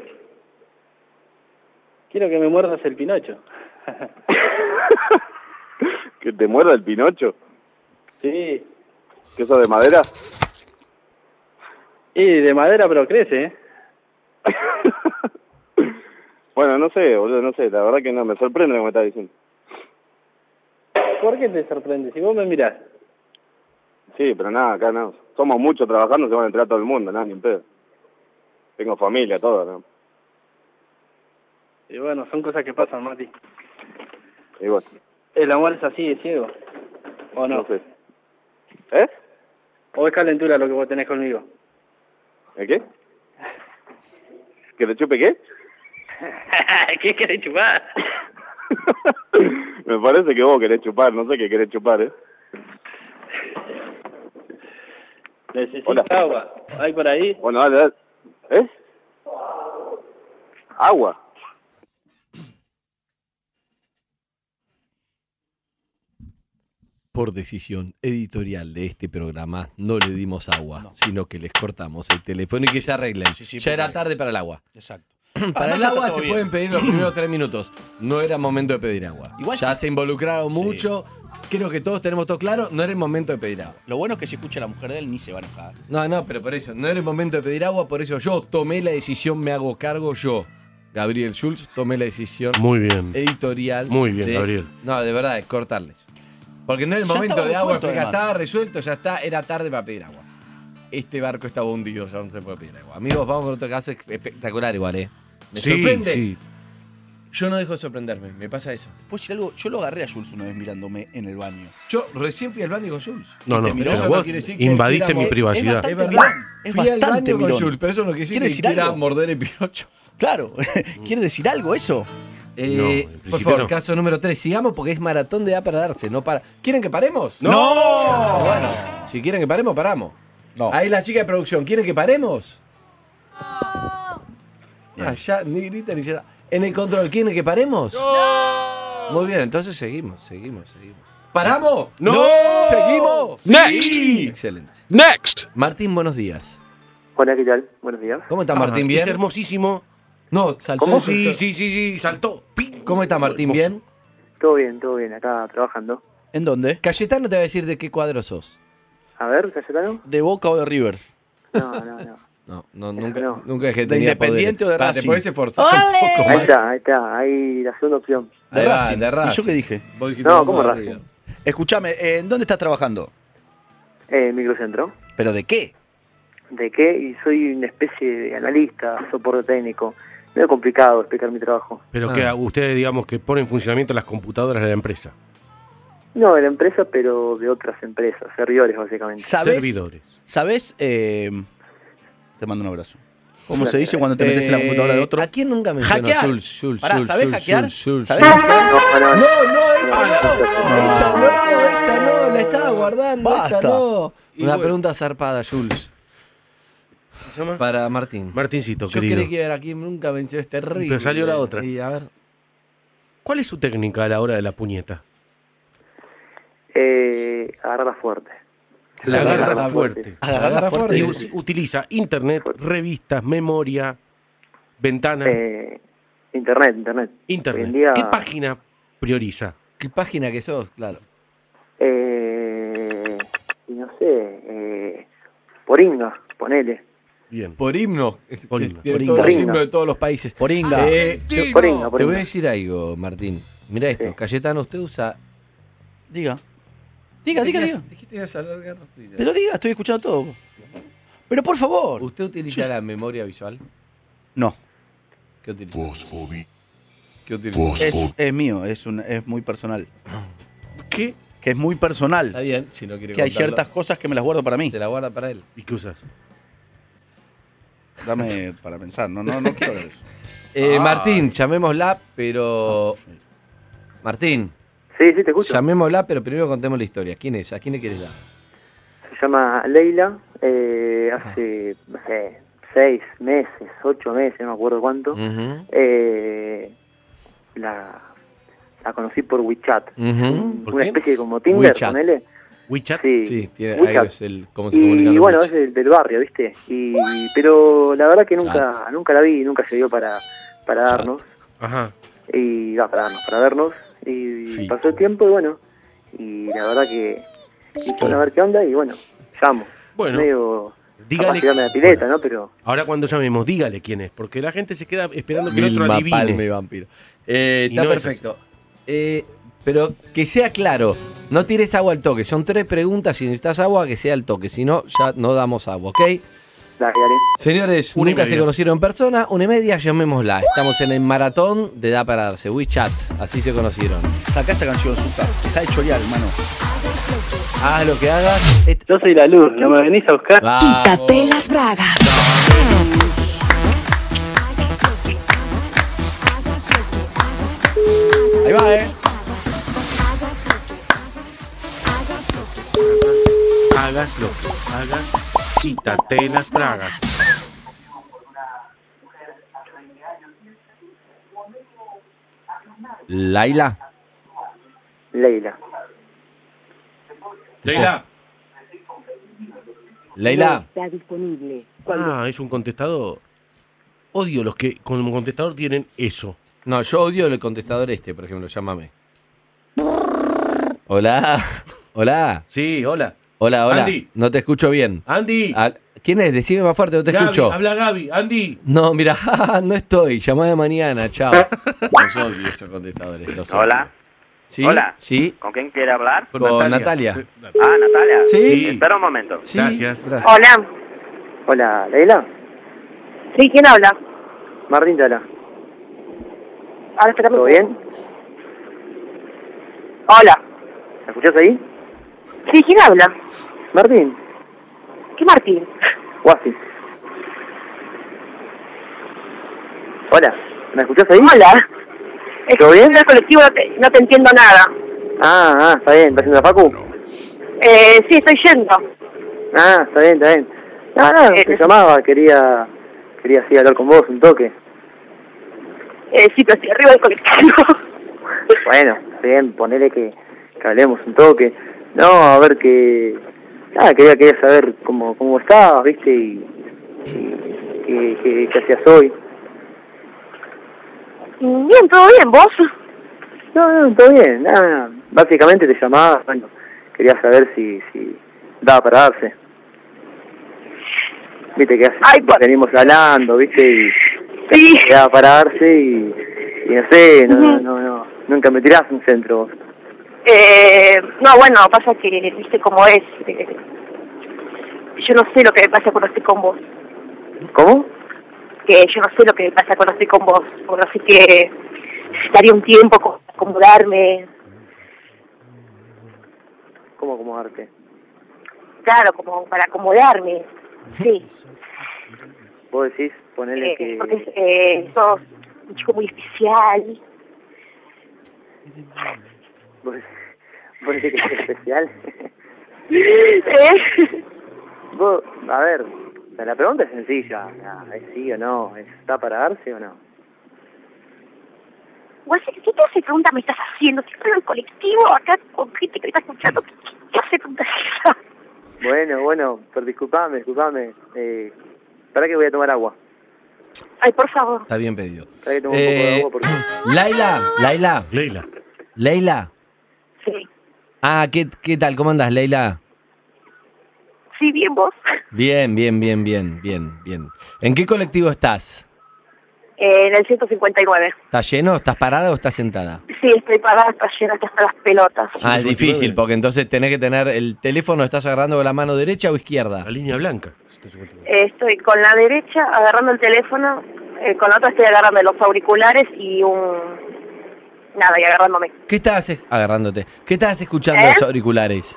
Quiero que me muerdas el pinocho. ¿Que te muerda el pinocho? Sí. ¿Que eso de madera? Y de madera, pero crece, ¿eh? Bueno, no sé, boludo, no sé. La verdad que no, me sorprende lo que me estás diciendo. ¿Por qué te sorprende? Si vos me mirás. Sí, pero nada, acá no. Somos muchos trabajando, se van a enterar todo el mundo, nada, ni en pedo. Tengo familia, todo, ¿no? Y bueno, son cosas que pasan, Mati. Y bueno, El amor es así, es ciego. ¿O no? no sé. ¿Eh? ¿O es calentura lo que vos tenés conmigo? ¿El qué? ¿Que te chupe qué? ¿Qué querés chupar? Me parece que vos querés chupar, no sé qué querés chupar, ¿eh? Necesito Hola. agua. ¿Hay por ahí? Bueno, dale, dale. ¿Eh? Agua. Por decisión editorial de este programa, no le dimos agua, sino que les cortamos el teléfono y que se arreglen. Sí, ya era porque- tarde para el agua. Exacto. Para Además, el ya agua está se todo bien. pueden pedir los primeros 3 minutos. No era momento de pedir agua. Igual ya sí. se involucraron Sí. mucho. Creo que todos tenemos todo claro. No era el momento de pedir agua. Lo bueno es que si escucha a la mujer de él ni se va a enojar. No, pero por eso. No era el momento de pedir agua. Por eso yo tomé la decisión, me hago cargo yo. Gabriel Schulz, tomé la decisión Muy bien. editorial. Muy bien, de- Gabriel. No, de verdad, de cortarles. Porque no es el Ya momento estaba de agua, resuelto, explica, además. estaba resuelto, ya está, era tarde para pedir agua. Este barco estaba hundido, ya no se puede pedir agua. Amigos, vamos con otro caso espectacular igual, Me sorprende. Sí. Yo no dejo de sorprenderme, me pasa eso. ¿Puedo decir algo? Yo lo agarré a Jules una vez mirándome en el baño. Yo recién fui al baño con Jules. No, no, Pero pero eso no vos quiere decir que invadiste quiera mi mor- privacidad. Es verdad. mirón, es Fui al bastante baño con mirón. Jules, pero eso no quiere decir ¿Quiere que decir quiera algo? morder el piocho. Claro, ¿quiere decir algo eso? en Por principio favor, no. caso número 3. Sigamos porque es maratón de da para darse, no para. ¿Quieren que paremos? ¡No! Bueno, si quieren que paremos, paramos. No. Ahí la chica de producción, ¿quieren que paremos? Bien. Ah, ya, ni grita ni se da. En el control, ¿quieren que paremos? Muy bien, entonces seguimos. ¿Paramos? ¡No! ¿Seguimos? Next. Sí. Excelente. Next. Martín, buenos días. Hola, ¿qué tal? Buenos días. ¿Cómo está Martín? ¿Bien? Es hermosísimo. No, saltó. ¿Cómo? Sí, saltó. ¡Ping! ¿Cómo está Martín? Hermoso. ¿Bien? Todo bien, acá trabajando. ¿En dónde? Cayetano te va a decir de qué cuadro sos. A ver, Cayetano. ¿De Boca o de River? No. Nunca, No. nunca dejé ¿De tenía Independiente poderes. o de Te Racing? podés esforzar un poco Ahí más. está, ahí la segunda opción. De Ahí va, Racing. de Racing. ¿Y yo qué dije? Vos dijiste No, Boca ¿cómo o Racing? River. Escúchame, ¿en dónde estás trabajando? Microcentro. ¿Pero de qué? ¿De qué? Y soy una especie de analista, soporte técnico. Medio complicado explicar mi trabajo. Pero que ustedes, digamos, que ponen en funcionamiento las computadoras de la empresa. No, de la empresa, pero de otras empresas, servidores básicamente. ¿Sabes? Servidores. ¿Sabes? Te mando un abrazo. ¿Cómo se dice cuando te metes en la computadora de otro? ¿A quién nunca mencionó? Hackear. Jules, Pará, ¿sabés hackear? Jules. ¿Sabés No, hackear? No. esa no, la estaba guardando, Basta. esa no. Y Una bueno. pregunta zarpada, Jules. ¿Se llama? Para Martín. Martincito, Yo querido. creí que era aquí nunca venció este terrible. Pero salió la otra. Y a ver. ¿Cuál es su técnica a la hora de la puñeta? Agarrarla fuerte. La Agarra agarra fuerte. fuerte. Agarra fuerte. Y utiliza internet, revistas, memoria, ventana, Internet. internet. Hoy en día, ¿Qué página prioriza? ¿Qué página que sos? Claro. y no sé, Poringa, ponele. Bien. Por himno. Por Que himno. tiene Por todos los himno. himnos de todos los países. Poringa. Poringa. Te voy a decir algo, Martín. Mira esto. Sí. Cayetano, usted usa. Diga. Diga. Dijiste que ibas a alargar los tuyos. Pero diga, estoy escuchando todo. Pero por favor. ¿Usted utiliza la memoria visual? No, ¿Qué utiliza? ¿Qué utiliza? es mío, es muy personal. ¿Qué? Que es muy personal. Está bien, si no quiere Que hay contarlo, ciertas cosas que me las guardo para mí. se la guarda para él. ¿Y qué usas? Dame para pensar, no quiero ver eso. Martín, llamémosla, pero. Martín, Sí, te escucho. llamémosla, pero primero contemos la historia. ¿Quién es? ¿A quién le querés dar? Se llama Leila. Hace, no sé, 6 meses, 8 meses, no me acuerdo cuánto. Ujú, La conocí por WeChat. ujú. ¿Por Una qué? especie de como Tinder, WeChat. ponele. WeChat. Sí, Sí, tiene, ahí WeChat. es el cómo se comunican Y los bueno, bichos. es del barrio, ¿viste? Pero la verdad que Chat. nunca la vi, nunca se dio para darnos. Ajá. Para vernos. Y Sí. pasó el tiempo y bueno, y la verdad que quiso a ver qué onda y bueno, llamo. Bueno, Medio dígale. capaz tirarme la pileta, ¿no? Pero Ahora cuando llamemos, dígale quién es, porque la gente se queda esperando que el otro Vilma adivine. Palme Vampiro. Y Está no es perfecto. Pero que sea claro, no tires agua al toque. Son 3 preguntas. Si necesitas agua, que sea al toque. Si no, ya no damos agua, ¿ok? dale. Señores, 1:30. nunca se conocieron en persona. 1:30, llamémosla. Estamos en el maratón de Da para darse. WeChat, así se conocieron. Saca esta canción, Susa. Deja de chorear, hermano. Haz lo que hagas. Yo soy la luz, ¿no me venís a buscar? Quítate las bragas. Ahí va, Hagas lo que hagas, quítate las bragas. Laila. Leila. Leila. Leila. Está disponible. Ah, es un contestador. Odio los que con un contestador tienen eso. No, yo odio el contestador este, por ejemplo. Llámame. Hola. Hola. Sí, hola. Hola. Andy. No te escucho bien. Andy. ¿Quién es? Decime más fuerte, no te Gaby, escucho. habla Gaby. Andy. No, mira, no estoy. Llamá de mañana, chao. Los odio esos contestadores. Los odio. Hola. Sí, Hola. sí. ¿Con quién quiere hablar? Con Natalia. Ah, Natalia. Sí. Espera un momento. Sí, Gracias. Hola. Hola, ¿Leila? Sí, ¿quién habla? Martín te habla. Ahora espérame. ¿Todo bien? Hola. ¿Me escuchás ahí? Sí, ¿quién habla? Martín. ¿Qué Martín? Guasi. Hola, ¿me escuchás ahí? Hola. ¿Todo bien? En el colectivo no te entiendo nada. Está bien. ¿Estás haciendo la facu? Sí, estoy yendo. Está bien, está bien. No, te llamaba, quería así hablar con vos un toque. Sí, pero estoy arriba del colectivo. Bueno, está bien, ponele que hablemos un toque. No, a ver que... quería saber cómo estabas, ¿viste? Y qué hacías hoy. Bien, todo bien, ¿vos? No, todo bien, nada. Básicamente te llamaba, bueno, quería saber si daba para darse. Viste que venimos hablando, viste, y sí. Daba para darse y no sé, nunca me tirás un centro vos. No, bueno, pasa que, viste cómo es. Yo no sé lo que me pasa cuando estoy con vos. ¿Cómo? Que yo no sé lo que me pasa cuando estoy con vos. Bueno, así que necesitaría un tiempo para acomodarme. ¿Cómo acomodarte? Claro, como para acomodarme. Sí. Vos decís, ponele que... Porque sos un chico muy especial. ¿Vos decís que es especial? Vos, a ver, la pregunta es sencilla. ¿Es sí o no? ¿Está para darse o no? ¿Qué clase de pregunta me estás haciendo? Estoy en el colectivo acá con gente que me está escuchando. ¿Qué clase de pregunta es esa? Bueno, pero disculpame. ¿Para qué voy a tomar agua? Ay, por favor. Está bien pedido. ¿Para que tomo un poco de agua? Porque... Leila. Sí. ¿Qué tal? ¿Cómo andás, Leila? Sí, bien, ¿vos? Bien. ¿En qué colectivo estás? En el 159. ¿Estás lleno? ¿Estás parada o estás sentada? Sí, estoy parada, está llena hasta las pelotas. Es difícil, porque entonces tenés que tener el teléfono, ¿estás agarrando con la mano derecha o izquierda? La línea blanca. Estoy con la derecha agarrando el teléfono, con la otra estoy agarrando los auriculares y y agarrándome. ¿Qué estabas agarrándote? ¿Qué estabas escuchando en los auriculares?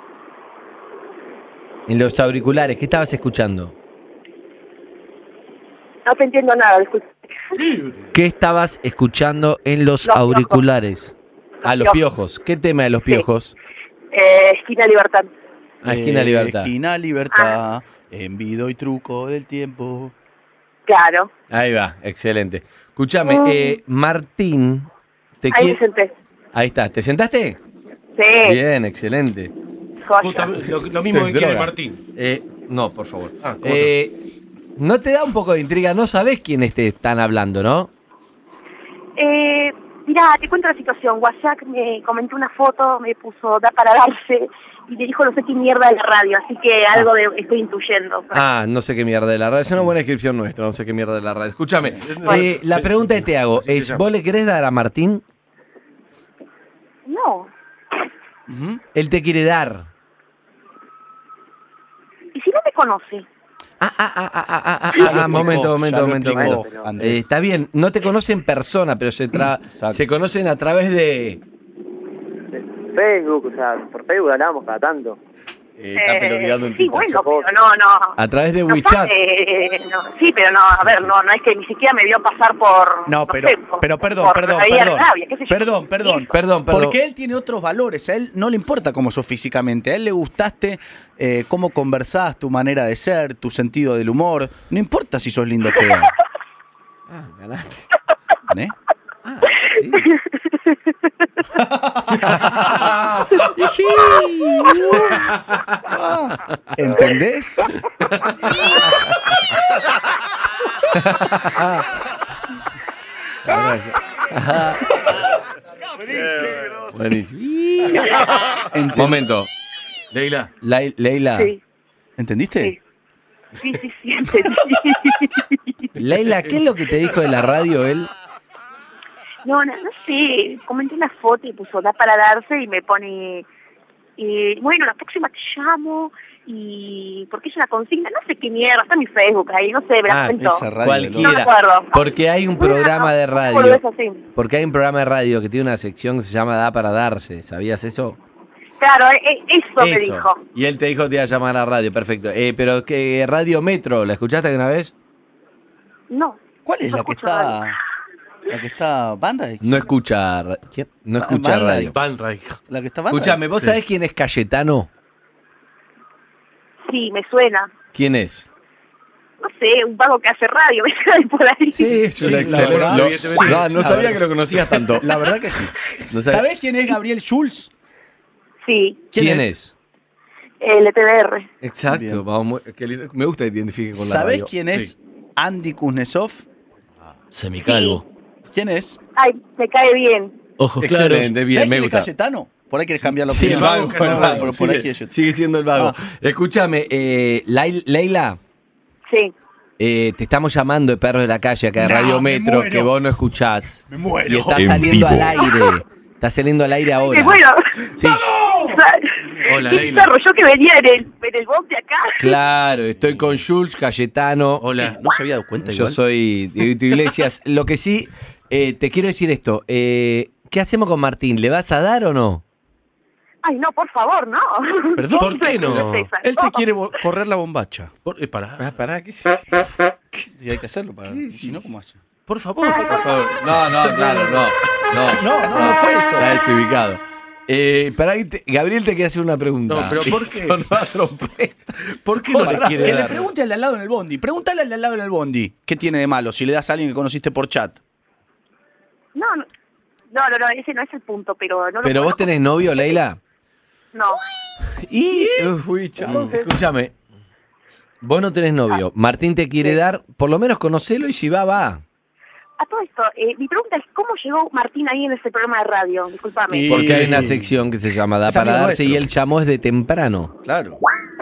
En los auriculares, ¿qué estabas escuchando? No te entiendo nada, disculpe. ¿Qué estabas escuchando en los auriculares? Los piojos. ¿Qué tema de los piojos? Esquina Libertad. Esquina Libertad. Esquina Libertad, envido y truco del tiempo. Claro. Ahí va, excelente. Escúchame, Martín... Ahí me senté. Ahí está, ¿te sentaste? Sí. Bien, excelente. Lo mismo que quiere Martín. No, por favor. ¿No te da un poco de intriga? No sabés quiénes te están hablando, ¿no? Mirá, te cuento la situación. WhatsApp me comentó una foto, me puso da para darse y me dijo no sé qué mierda de la radio, así que algo estoy intuyendo. No sé qué mierda de la radio. Es una buena descripción nuestra, no sé qué mierda de la radio. Escúchame, la pregunta que te hago es, ¿vos le querés dar a Martín? No. Él te quiere dar. ¿Y si no me conoce? Momento. Está bien, no te conocen en persona, pero se conocen a través de... Facebook, o sea, por Facebook hablábamos cada tanto. Está peloteando un sí, tipo. bueno, pero no. A través de WeChat. Sí, pero no, a ver, no es que ni siquiera me vio pasar por... No, pero perdón. Porque él tiene otros valores. A él no le importa cómo sos físicamente. A él le gustaste cómo conversás, tu manera de ser, tu sentido del humor. No importa si sos lindo o feo. Ganaste. ¿Eh? Sí. ¿Entendés? Buenísimo. Momento. Leila. Sí. ¿Entendiste? Sí, entendí. Leila, ¿qué es lo que te dijo de la radio él? No sé, comenté una foto y puso da para darse y me pone, bueno, la próxima te llamo y porque es una consigna, no sé qué mierda, está en mi Facebook ahí, no sé, me la cuento. Cualquiera. No me acuerdo. Porque hay un programa de radio. boludez así. Porque hay un programa de radio que tiene una sección que se llama Da para darse. ¿Sabías eso? Claro, eso me dijo. Y él te dijo que te iba a llamar a la radio, perfecto. Pero que Radio Metro, ¿la escuchaste alguna vez? No. ¿Cuál es la que está? La que está Van Rijk. No escucha. ¿Quién? No escucha Van radio. Van Rijk. La que está Van Rijk. Escúchame, ¿vos sabés quién es Cayetano? Sí, me suena. ¿Quién es? No sé, un vago que hace radio, me sale por ahí. Es una excelente. No sabía que lo conocías tanto. La verdad que sí. No sabía. ¿Sabés quién es Gabriel Schulz? Sí. ¿Quién es? El ETBR. Exacto. Bien. Vamos, qué lindo. Me gusta que te identifiquen con la radio. ¿Sabés quién es Andy Kuznetsov? Semicalvo. ¿Quién es? Ay, me cae bien. Ojos excelente, bien, ¿Sabés me quién es gusta. Cayetano? Por ahí querés cambiar la Sí, opinión. el vago, Por ahí quieres- sigue siendo el vago. Escúchame, Leila, Sí. te estamos llamando de Perros de la Calle acá de No, Radio me Metro, muero. que vos no escuchás. Me muero. Y está En saliendo vivo. al aire. Está saliendo al aire ahora. Bueno, Sí, Hola, qué Leila. bizarro, yo que venía en el box de acá. claro, estoy con Jules, Cayetano. Hola. No se había dado cuenta Yo igual. soy de Iglesias. Lo que sí, te quiero decir esto. ¿Qué hacemos con Martín? ¿Le vas a dar o no? Ay, no, por favor, no. ¿Perdón? ¿Por qué no? Él te quiere correr la bombacha. Pará. Pará, ¿qué? Y hay que hacerlo para. Si no, ¿cómo hace? Por favor. Por favor. No, claro, no. No fue eso. Está desubicado. Pará, Gabriel te quiere hacer una pregunta. No, pero ¿por qué? Sonó la trompeta. ¿Por qué no le quiere Que le dar? pregunte al de al lado en el bondi. Pregúntale al de al lado en el bondi. ¿Qué tiene de malo si le das a alguien que conociste por chat? No, ese no es el punto, pero no lo ¿Pero vos conozco. tenés novio, Leila? No. Y. Uy, chamo, escúchame. Vos no tenés novio. Martín te quiere dar, por lo menos conocelo y si va, va. A todo esto, mi pregunta es, ¿cómo llegó Martín ahí en ese programa de radio? Disculpame. Y- Porque hay una sección que se llama Da Es para amigo darse nuestro. y él llamó desde temprano. Claro.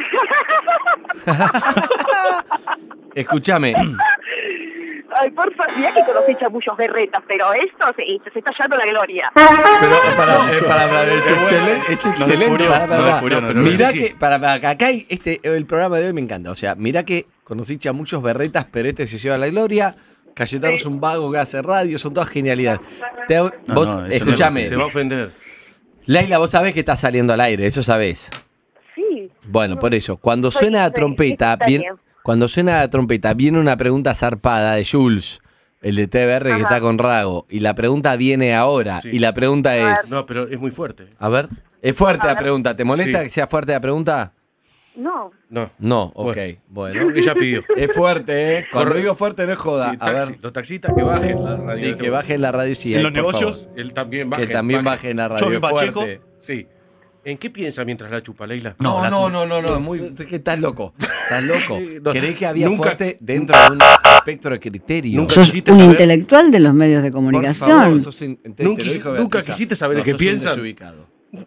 Escúchame. Ay, por favor, mirá que conocí chamullos berretas, pero esto se está yendo la gloria. Pero para, es excelente. Es excelente. descubrió, Pará, no descubrió, no, pero no, mirá sí, que, sí. acá hay el programa de hoy me encanta. O sea, mirá que conocí chamuchos berretas, pero este se lleva la gloria. Cayetano es un vago que hace radio, son todas genialidades. Vos, no, eso escúchame, Se va a ofender. Leila, vos sabés que está saliendo al aire, eso sabés. Sí. Bueno, por eso, cuando Sí, suena la sí, trompeta, está bien, bien. cuando suena la trompeta, viene una pregunta zarpada de Jules, el de TBR que Ajá. está con Rago, y la pregunta viene ahora, Sí. y la pregunta es, No, pero es muy fuerte. a ver, es fuerte A la ver. pregunta, ¿te molesta Sí. que sea fuerte la pregunta? No. No. No, ok, bueno. Ella pidió. Es fuerte, ¿eh? Cuando Corre. digo fuerte no es joda, Sí, a ver. los taxistas que bajen la radio. Sí, que bajen la radio, sí. ¿En los por negocios? favor. Él también baje. Que también bajen la radio, Chovi es Pacheco. fuerte. Sí. ¿En qué piensa mientras la chupa, Leila? No, No, muy, que estás loco, estás loco. No, ¿Creés que había nunca- fuerte dentro de un espectro de criterio? Nunca Sos quisiste un saber- intelectual de los medios de Por comunicación. favor, sos te Nunca lo dijo nunca Beatriz. quisiste saber No, qué sos un piensan. desubicado.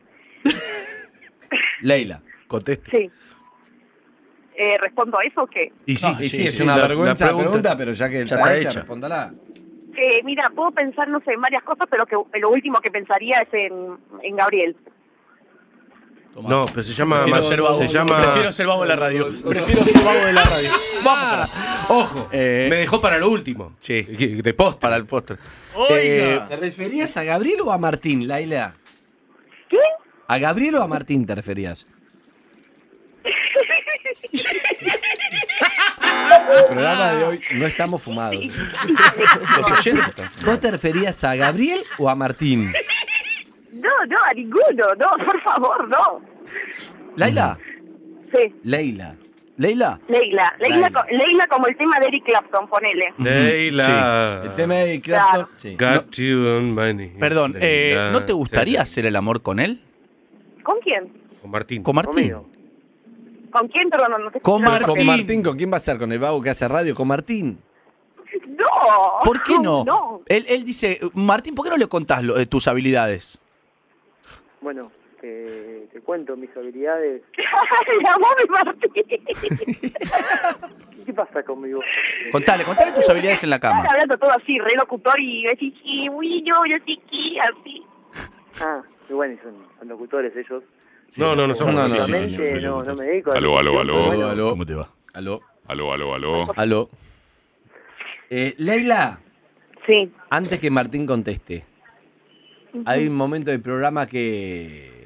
Leila. Conteste. Sí. ¿Respondo a eso o qué? Y sí, Y sí, es sí, una la vergüenza la pregunta. pregunta, pero ya que Ya está está hecha, hecha. respóndala. Mira, puedo pensar, no sé, en varias cosas, pero que lo último que pensaría es en Gabriel. No, pero se llama. Prefiero ser vago. Se llama. Prefiero ser vago de la radio. Prefiero ser vago de la radio. Vamos. Ojo, Eh, me dejó para lo último. Sí. De post. Para el póster. ¿Te referías a Gabriel o a Martín, Laila? ¿Qué? ¿A Gabriel o a Martín te referías? El programa de hoy no estamos fumados. Los oyentes están ¿Vos te referías a Gabriel o a Martín? No, a ninguno, no, por favor, no. Laila. Sí, Leila. Leila. Leila. Leila como el tema de Eric Clapton, ponele. Leila. El tema de Clapton. Sí. Got you on my knees, Perdón, Leila. ¿no te gustaría hacer el amor con él? ¿Con quién? Con Martín. ¿Con Martín? ¿Con quién? Perdón, no te Con escuché. Con Martín, ¿con quién va a ser? ¿Con el vago que hace radio? ¿Con Martín? No. ¿Por qué no? No. Él dice, Martín, ¿por qué no le contás tus habilidades? Bueno, te cuento mis habilidades. Llamó mi Martín. ¿Qué pasa conmigo? Contale tus habilidades en la cama. Están hablando todo así, re locutor y decís, y yo así. Ah, y bueno, son locutores ellos. No, no somos. no, Realmente no me dedico a... Aló. Aló. ¿Cómo te va? Aló. Leila, Sí. antes que Martín conteste, hay un momento del programa que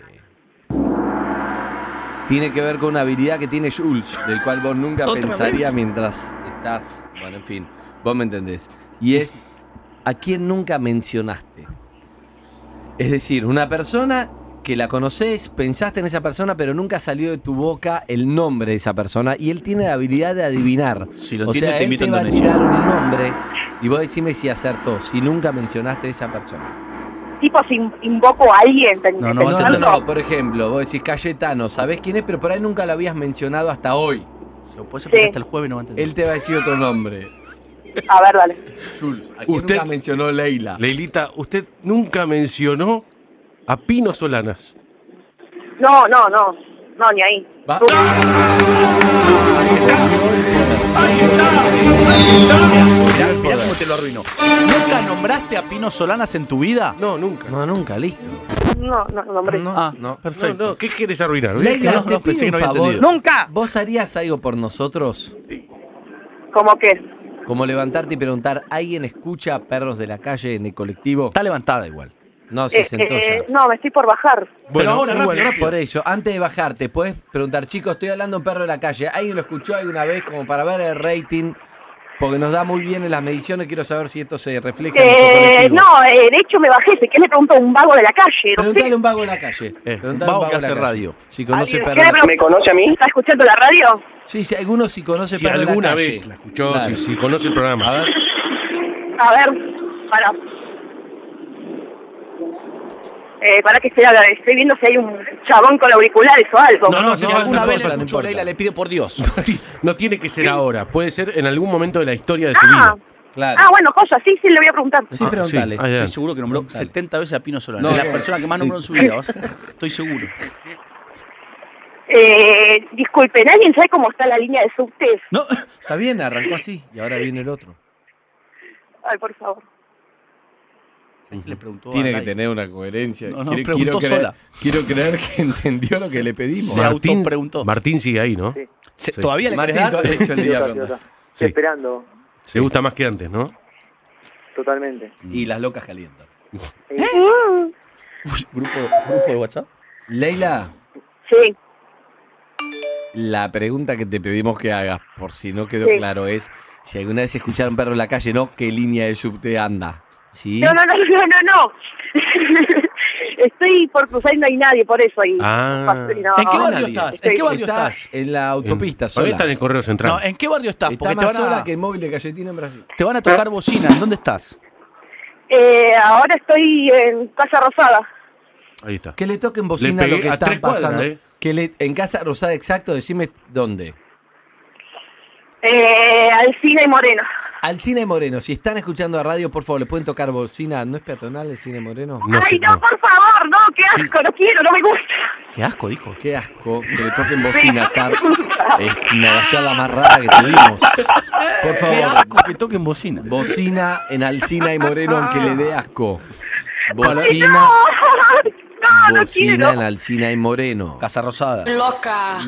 tiene que ver con una habilidad que tiene Jules, del cual vos nunca pensarías mientras estás, bueno, en fin, vos me entendés. Y es, ¿a quién nunca mencionaste? Es decir, una persona que la conocés, pensaste en esa persona, pero nunca salió de tu boca el nombre de esa persona, y él tiene la habilidad de adivinar. Si lo o tiene, sea, te él invito te a va a Indonesia. tirar un nombre y vos decime si acertó, si nunca mencionaste a esa persona. Tipo, si invoco a alguien. No, por ejemplo, vos decís Cayetano, sabés quién es, pero por ahí nunca lo habías mencionado hasta hoy. Se lo puedes explicar hasta el jueves, no va a entender. Él te va a decir otro nombre. A ver, dale. Jules, ¿a quién Usted nunca mencionó Leila? Leilita, usted nunca mencionó a Pino Solanas. No, ni ahí. Va. Mirá cómo te lo arruinó. ¿Nunca nombraste a Pino Solanas en tu vida? No, nunca. No, nunca, listo. No, hombre. No, perfecto. No, ¿qué quieres arruinar? Leila, No, te pensé pido que un no había favor. entendido. Nunca. ¿Vos harías algo por nosotros? ¿Cómo qué? Como levantarte y preguntar, ¿alguien escucha Perros de la Calle en el colectivo? Está levantada igual. No, se sentó ya. No, me estoy por bajar. Bueno, ahora, igual, rápido. por eso, antes de bajarte, puedes preguntar, chicos, estoy hablando en Perro de la Calle. ¿Alguien lo escuchó alguna vez como para ver el rating? Porque nos da muy bien en las mediciones, quiero saber si esto se refleja en nuestro colectivo. No, de hecho me bajé. Si querés le pregunto a un vago de la calle. No Preguntale sé. a un vago de la calle. Preguntale a vago un que de la hace calle. radio. Si conoce ¿Alguien? Perro. ¿Me conoce a mí? ¿Está escuchando la radio? Sí, sí, algunos sí conoce Si Perro de la alguna Calle. vez la escuchó, Claro. si conoce el programa. A ver. A ver, para que estoy viendo si hay un chabón con auriculares o algo. No, si alguna no vez importa, la no escuchó importa. Leila, le pido por Dios. No tiene que ser ahora, puede ser en algún momento de la historia de su vida. Claro. Ah, bueno, cosa, sí, le voy a preguntar. Sí, preguntale. Sí, adelante. Estoy seguro que nombró Preguntale. 70 veces a Pino Solanas. No, es la no. persona que más nombró en su vida. Estoy seguro. Disculpen, ¿alguien sabe cómo está la línea de subtes? No. Está bien, arrancó así y ahora viene el otro. Ay, por favor. Le preguntó Tiene al que aire. tener una coherencia. No, preguntó sola. Quiero creer que entendió lo que le pedimos. Se autopreguntó. Martín sigue ahí, ¿no? Sí. ¿Todavía le querés Martín, dar? eso le iba a preguntar. Estoy Sí. esperando, Le gusta más que antes, ¿no? totalmente. Y las locas calientan. ¿Grupo de WhatsApp? Leila, Sí. la pregunta que te pedimos que hagas, por si no quedó Sí. claro, es si alguna vez escucharon Perro en la Calle, ¿no? ¿Qué línea de subte anda? ¿Sí? No. Estoy por cruzar y no hay nadie, por eso ahí. Ah. No, ¿En qué barrio nadie. estás? ¿En qué barrio estás? En la autopista, Todavía sola. está en el correo central. No, ¿en qué barrio estás? Está Porque más te van, sola a, que el móvil de Cayetina en Brasil. te van a tocar bocinas. ¿Dónde estás? Ahora estoy en Casa Rosada. Ahí está. Que le toquen bocina Le lo pegué que a están 3 cuadras, pasando. En Casa Rosada, exacto, decime dónde. Alcina y Moreno. Alcina Moreno, si están escuchando a radio, por favor, ¿le pueden tocar bocina? ¿No es peatonal el Cine Moreno? No sé, Ay, no, no. por favor, no, qué asco, no quiero, no me gusta. ¿Qué asco, dijo? Qué asco que le toquen bocina. Es una gallada más rara que tuvimos. Por Qué favor, asco que toquen bocina. bocina en Alcina y Moreno, aunque le dé asco. No, Bocina, no bocina quiero. en Alcina y Moreno. Casa Rosada. Loca.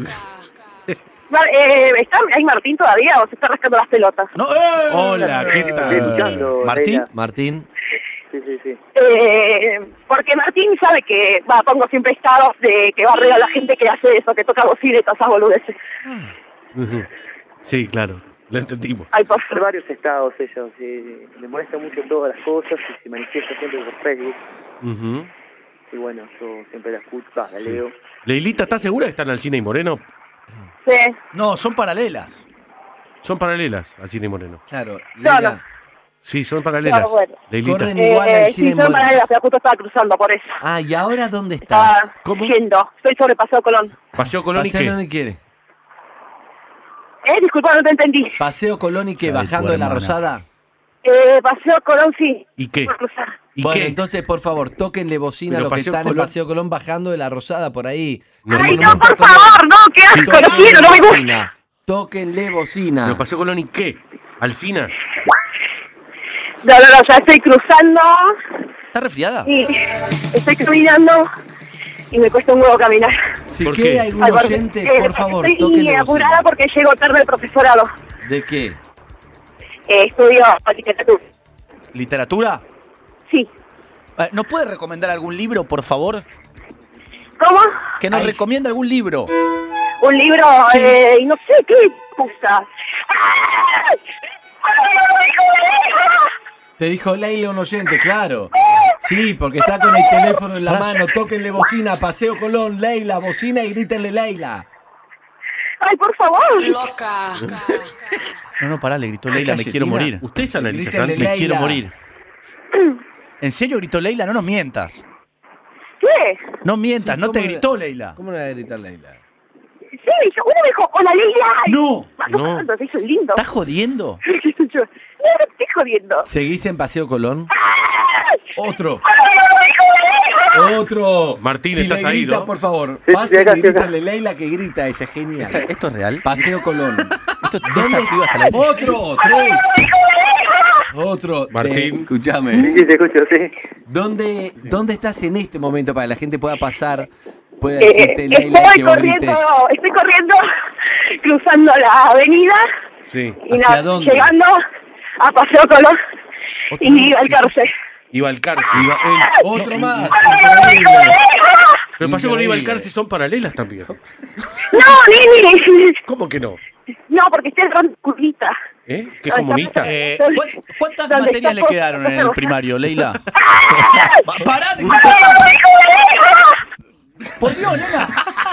¿Está ahí Martín todavía o se está rascando las pelotas? No, Hola, ¿qué Estoy tal? escuchando, Martín. Leila. Martín, Sí. Porque Martín sabe que pongo siempre estados de que barreo a la gente que hace eso, que toca bocina y todas esas boludeces. Ujú. Sí, claro, lo entendimos. Ay, por Hay varios estados ellos. Le molesta mucho todas las cosas y se manifiesta siempre por Facebook. Ujú. Y bueno, yo siempre la escucho, la Sí. leo. Leilita, ¿estás segura que están al Cine y Moreno? Sí. No, son paralelas. Son paralelas al Cine y Moreno. claro. No, Leila, no. Sí, son paralelas. No, bueno. Leilita. Corren igual al Sí, Cine son Moreno. paralelas, pero justo estaba cruzando por eso. Ah, ¿y ahora dónde estás? Estaba yendo. Estoy sobre Paseo Colón. Paseo Colón y Paseo qué. ¿y quiere? Disculpa, no te entendí. Paseo Colón y que Ay, bajando tu de la hermana. Rosada. Paseo Colón, sí. ¿Y qué? Por cruzar. ¿Y Bueno, qué? entonces, por favor, tóquenle bocina a Pero los que Paseo están en Colón- Paseo Colón bajando de la Rosada por ahí. Ay, no, por favor, no, qué asco, no quiero, no me gusta. Tóquenle bocina. ¿Pero Paseo Colón y qué? ¿Alcina? No, ya estoy cruzando ¿Está resfriada? y estoy caminando y me cuesta un huevo caminar. Si ¿Por queda qué? algún Ay, porque, oyente, por favor, estoy tóquenle apurada bocina. porque llego tarde al profesorado. ¿De qué? Estudio literatura. ¿Literatura? Sí. ¿Nos puede recomendar algún libro, por favor? ¿Cómo? Que nos recomienda algún libro. Un libro, y no sé qué gusta. Te dijo Leila un oyente, claro. Sí, porque está con el teléfono en la mano. Tóquenle bocina, Paseo Colón, Leila, bocina y grítenle Leila. Ay, por favor. Loca. No, pará, le gritó Leila, me Galletina. quiero morir. ¿Ustedes analizan Grítale, antes? Me quiero Leila. morir. ¿En serio gritó Leila? No nos mientas. ¿Qué? No mientas, Sí, no te ¿cómo gritó Leila. ¿Cómo le va a gritar Leila? Sí, uno me dijo, hola Leila. No. No. Se hizo lindo. ¿Estás jodiendo? Yo, no, no estoy jodiendo. ¿Seguís en Paseo Colón? Otro. Otro. Martín, si estás le ahí, grita, ¿no? por favor, Sí, pasen acá, y estoy acá. grítale Leila que grita ella, es genial. ¿Esto es real? Paseo Colón. ¿Esto está activo hasta la Otro, tres. Otro. Martín. Escúchame. Sí, te escucho, sí. ¿Dónde estás en este momento para que la gente pueda pasar, pueda decirte Leila y Estoy que vos corriendo, grites? cruzando la avenida Sí. y ¿Hacia dónde? llegando a Paseo Colón y al cárcel. Iba al cárcel. Otro más. Pero Paseo Colón y Increíble. Balcarce son paralelas también. No, Nini. ¿Cómo que no? No, porque estoy en curvita. ¿Eh? ¿Qué es comunista? ¿Cuántas ¿Dónde materias está le todo? quedaron en el primario, Leila? ¡Pará de ¡Por Dios, nena!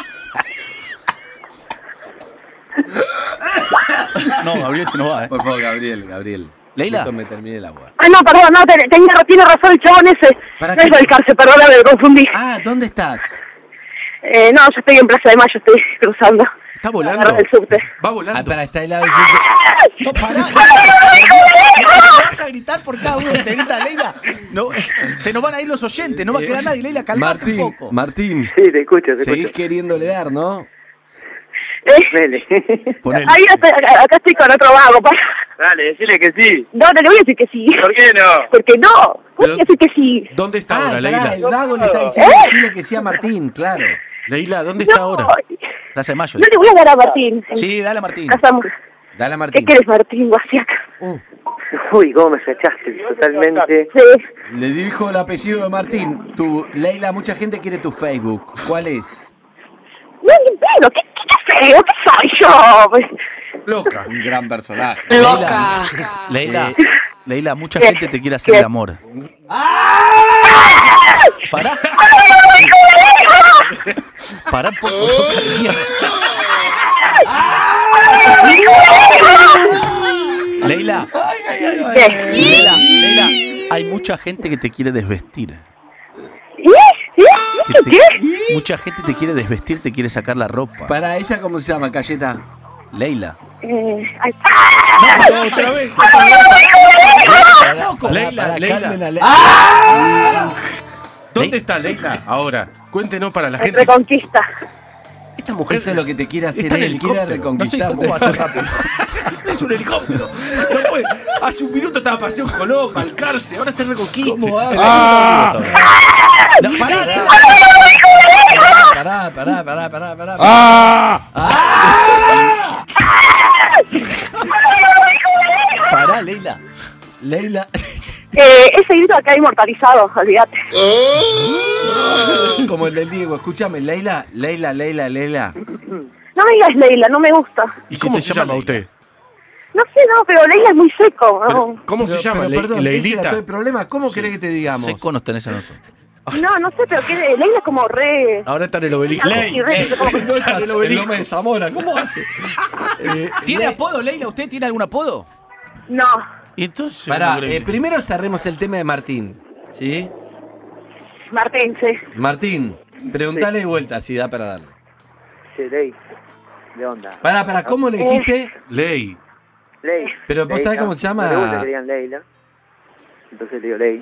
No, Gabriel se nos va, Por favor, Gabriel. Leila. Justo me terminé el agua. Ah, no, perdón, no, tiene razón el chabón ese. ¿Para No es qué? del cárcel, perdóname, me confundí. Ah, ¿dónde estás? No, yo estoy en Plaza de Mayo, estoy cruzando. ¿Está volando? Agarrar el subte. Va Ah, volando. para está helado. No, pará. ¿Vas a gritar por cada uno que te grita Leila? No, se nos van a ir los oyentes, no va a quedar nadie. Leila, calmate un poco. Martín, Sí, te escucho, te seguís escucho. queriéndole dar, ¿no? Dale. Ahí acá estoy con otro vago, para. Dale, decile que sí. No, no le voy a decir que sí. ¿Por qué no? Porque no. ¿Cómo Pero- voy a decir que sí? ¿Dónde está ahora, pará, Leila? el vago le está diciendo decirle que sí a Martín, claro. Leila, ¿dónde está No, ahora? Plaza de Mayo. no le voy a dar a Martín. Sí, dale, Martín. Casamos. Dale a ¿Qué Martín. quieres, Martín Guasiaca? Uy, cómo me flechaste totalmente. Sí. Le dijo el apellido de Martín. Leila, mucha gente quiere tu Facebook. ¿Cuál es? No, ni pedo. ¿Qué feo? ¿Qué soy yo? Pues, Loca. Un gran personaje. Loca. Leila, mucha gente te quiere hacer ¿Qué? el amor. Pará. Pará un poco. Leila. ¿Qué? Leila, hay mucha gente que te quiere desvestir. Mucha gente te quiere desvestir, te quiere sacar la ropa. Para ella, ¿cómo se llama, Cayeta? Leila. Ay, Otra vez. Leila, Leila. ¿Dónde está Leila ahora? Cuéntenos para la gente. Reconquista. Esta mujer Eso es lo que te quiere hacer está en él. Quiere helicóptero. No sé reconquistarte. cómo va tan rápido. Es un helicóptero. No puede. Hace un minuto estaba Paseo Colón, Balcarce, ahora está en Reconquista. ¿Cómo va? No, pará. Pará. Pará, Leila. Leila. Ese grito acá inmortalizado, olvídate. Como el del Diego. Escúchame, Leila. No me digas Leila, no me gusta. ¿Y cómo se llama usted? No sé, no, pero Leila es muy seco. ¿No? ¿Cómo se llama? Pero, perdón, ese era Leilita. todo el problema. ¿Cómo querés que te digamos? Seco nos tenés a nosotros. No sé, pero que Leila es como re... Ahora está en el obelisco. Sí, re- como- No estás en el nombre de Zamora. ¿Cómo hace? ¿Tiene apodo, Leila? ¿Usted tiene algún apodo? No. Y entonces. Pará, primero cerremos el tema de Martín. ¿Sí? Martín, sí. Martín, preguntale de vuelta si da para darle. Sí, Ley. ¿De onda? Pará, ¿cómo le dijiste? Ley. Ley. Pero vos Ley, sabés no. cómo se llama. No me gusta que digan Leila. entonces le digo Ley.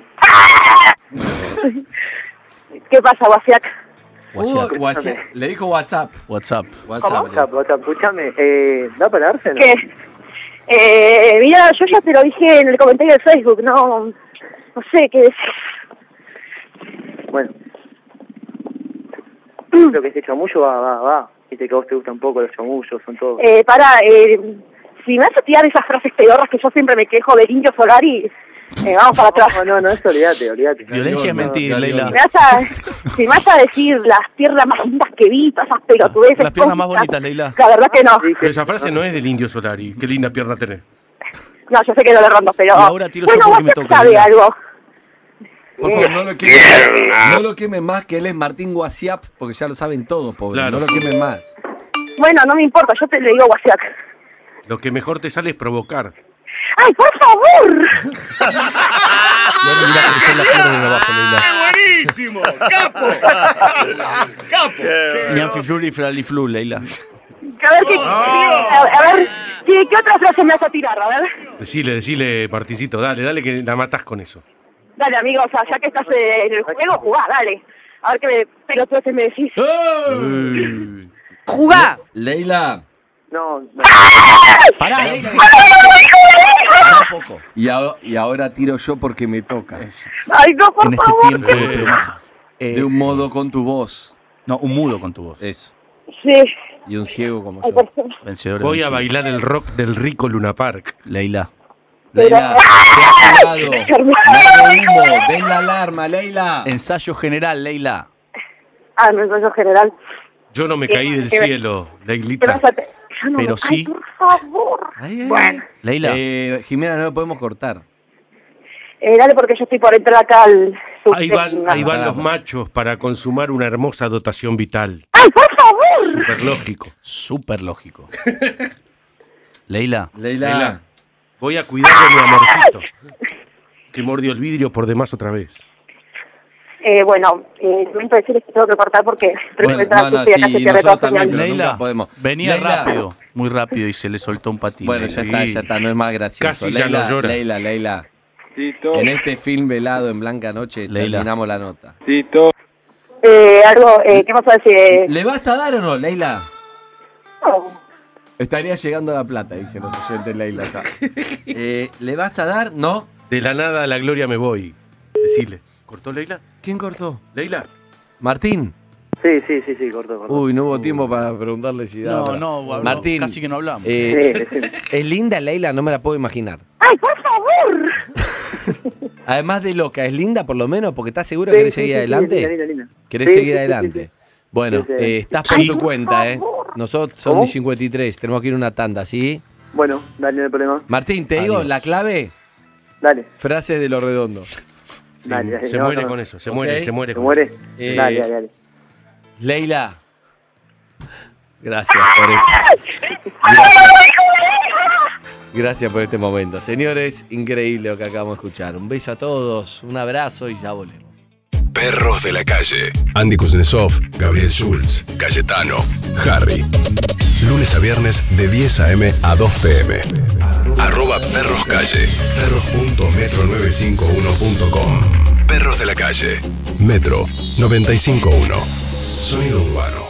¿Qué pasa, Guasiac? WhatsApp. Le dijo WhatsApp. WhatsApp. WhatsApp, escúchame, ¿da para darse, no? ¿Qué? Mira, yo ya te lo dije en el comentario de Facebook, no sé qué decir. Bueno, creo que este chamullo va. Viste que a vos te gustan un poco los chamullos, son todos. Si me vas a tirar esas frases pedorras que yo siempre me quejo del Indio Solari, vamos para atrás. No, eso olvídate. Violencia es mentir, Leila. Si me vas a decir las piernas más lindas que vi, todas esas pelotudeces. Las piernas más bonitas, Leila. La verdad que no. Pero esa frase no es del Indio Solari. Qué linda pierna tenés. No, yo sé que no le rondo, pero... Y ahora tiro yo bueno, porque me vos toca, sabe Leila. algo. Por favor, no lo quemen más, que él es Martín Guasiap, porque ya lo saben todos, pobre. Claro. No lo quemen más. Bueno, no me importa, yo te le digo Guasiac. Lo que mejor te sale es provocar. ¡Ay, por favor! No, mira, crecer la pierna de abajo, Leila. ¡Buenísimo! ¡Capo! ¡Capo! Ni anfiflur y fraliflur, Leila. A ver, ¿qué otra frase me vas a tirar? A ver. Decile, Martincito, dale, que la matás con eso. Dale, amigo, o sea, ya que estás en el juego, jugá, dale. A ver qué pelotudeces me decís. ¡Jugá! Leila. No. Pará, Leila. Un poco. Y ahora tiro yo porque me toca. ¡Ay, no, por En este favor! tiempo de pluma. De un modo con tu voz. No, un mudo con tu voz. Eso. Sí. Y un ciego como Ay, yo. por favor. Vencedor. Voy a bailar el rock del rico Luna Park. Leila. Leila, te has tirado. No hay humo. Den la alarma, Leila. Ensayo general, Leila. Ah, no, ensayo general. Yo no me caí del cielo, Leilita. Pero sí. Por favor. Bueno. Leila. Jimena, no lo podemos cortar. Dale, porque yo estoy por entrar acá al... Ahí van los machos para consumar una hermosa dotación vital. ¡Ay, por favor! Súper lógico. Leila. Leila. Voy a cuidar de mi amorcito. Que mordió el vidrio por demás otra vez. Bueno, lamento decirles que tengo que cortar porque... Bueno, sí, nosotros también, pero Leila, nunca podemos. venía Leila. rápido, muy rápido y se le soltó un patín. Bueno, ya está, no es más gracioso. Casi ya no llora. Leila. En este film velado en Blanca Noche terminamos la nota. ¿Qué vas a decir? ¿Le vas a dar o no, Leila? No. Estaría llegando la plata, dicen los oyentes, Leila. Ya. ¿Le vas a dar? No. De la nada a la gloria me voy. Decile. ¿Cortó Leila? ¿Quién cortó? Leila. Martín. Sí, cortó. Uy, no hubo tiempo para preguntarle si daba. No, Martín. casi que no hablamos. Es linda Leila, no me la puedo imaginar. ¡Ay, por favor! Además de loca, ¿es linda por lo menos? Porque ¿estás seguro que querés seguir adelante? Linda. ¿Querés seguir adelante? Bueno, estás por tu cuenta, ¿eh? Nosotros son mis 53, tenemos que ir a una tanda, ¿sí? Bueno, dale, no hay problema. Martín, te digo, la clave, Dale. frases de los redondos. Dale, Se muere con eso, se muere. ¿Se muere? Dale. Leila, gracias por Gracias por este momento. Señores, increíble lo que acabamos de escuchar. Un beso a todos, un abrazo y ya volvemos. Perros de la calle. Andy Kuznetsov, Gabriel Schulz, Cayetano, Harry. Lunes a viernes de 10 a.m. a 2 p.m. @perroscalle. perros.metro951.com. Perros de la calle. Metro 951. Sonido urbano.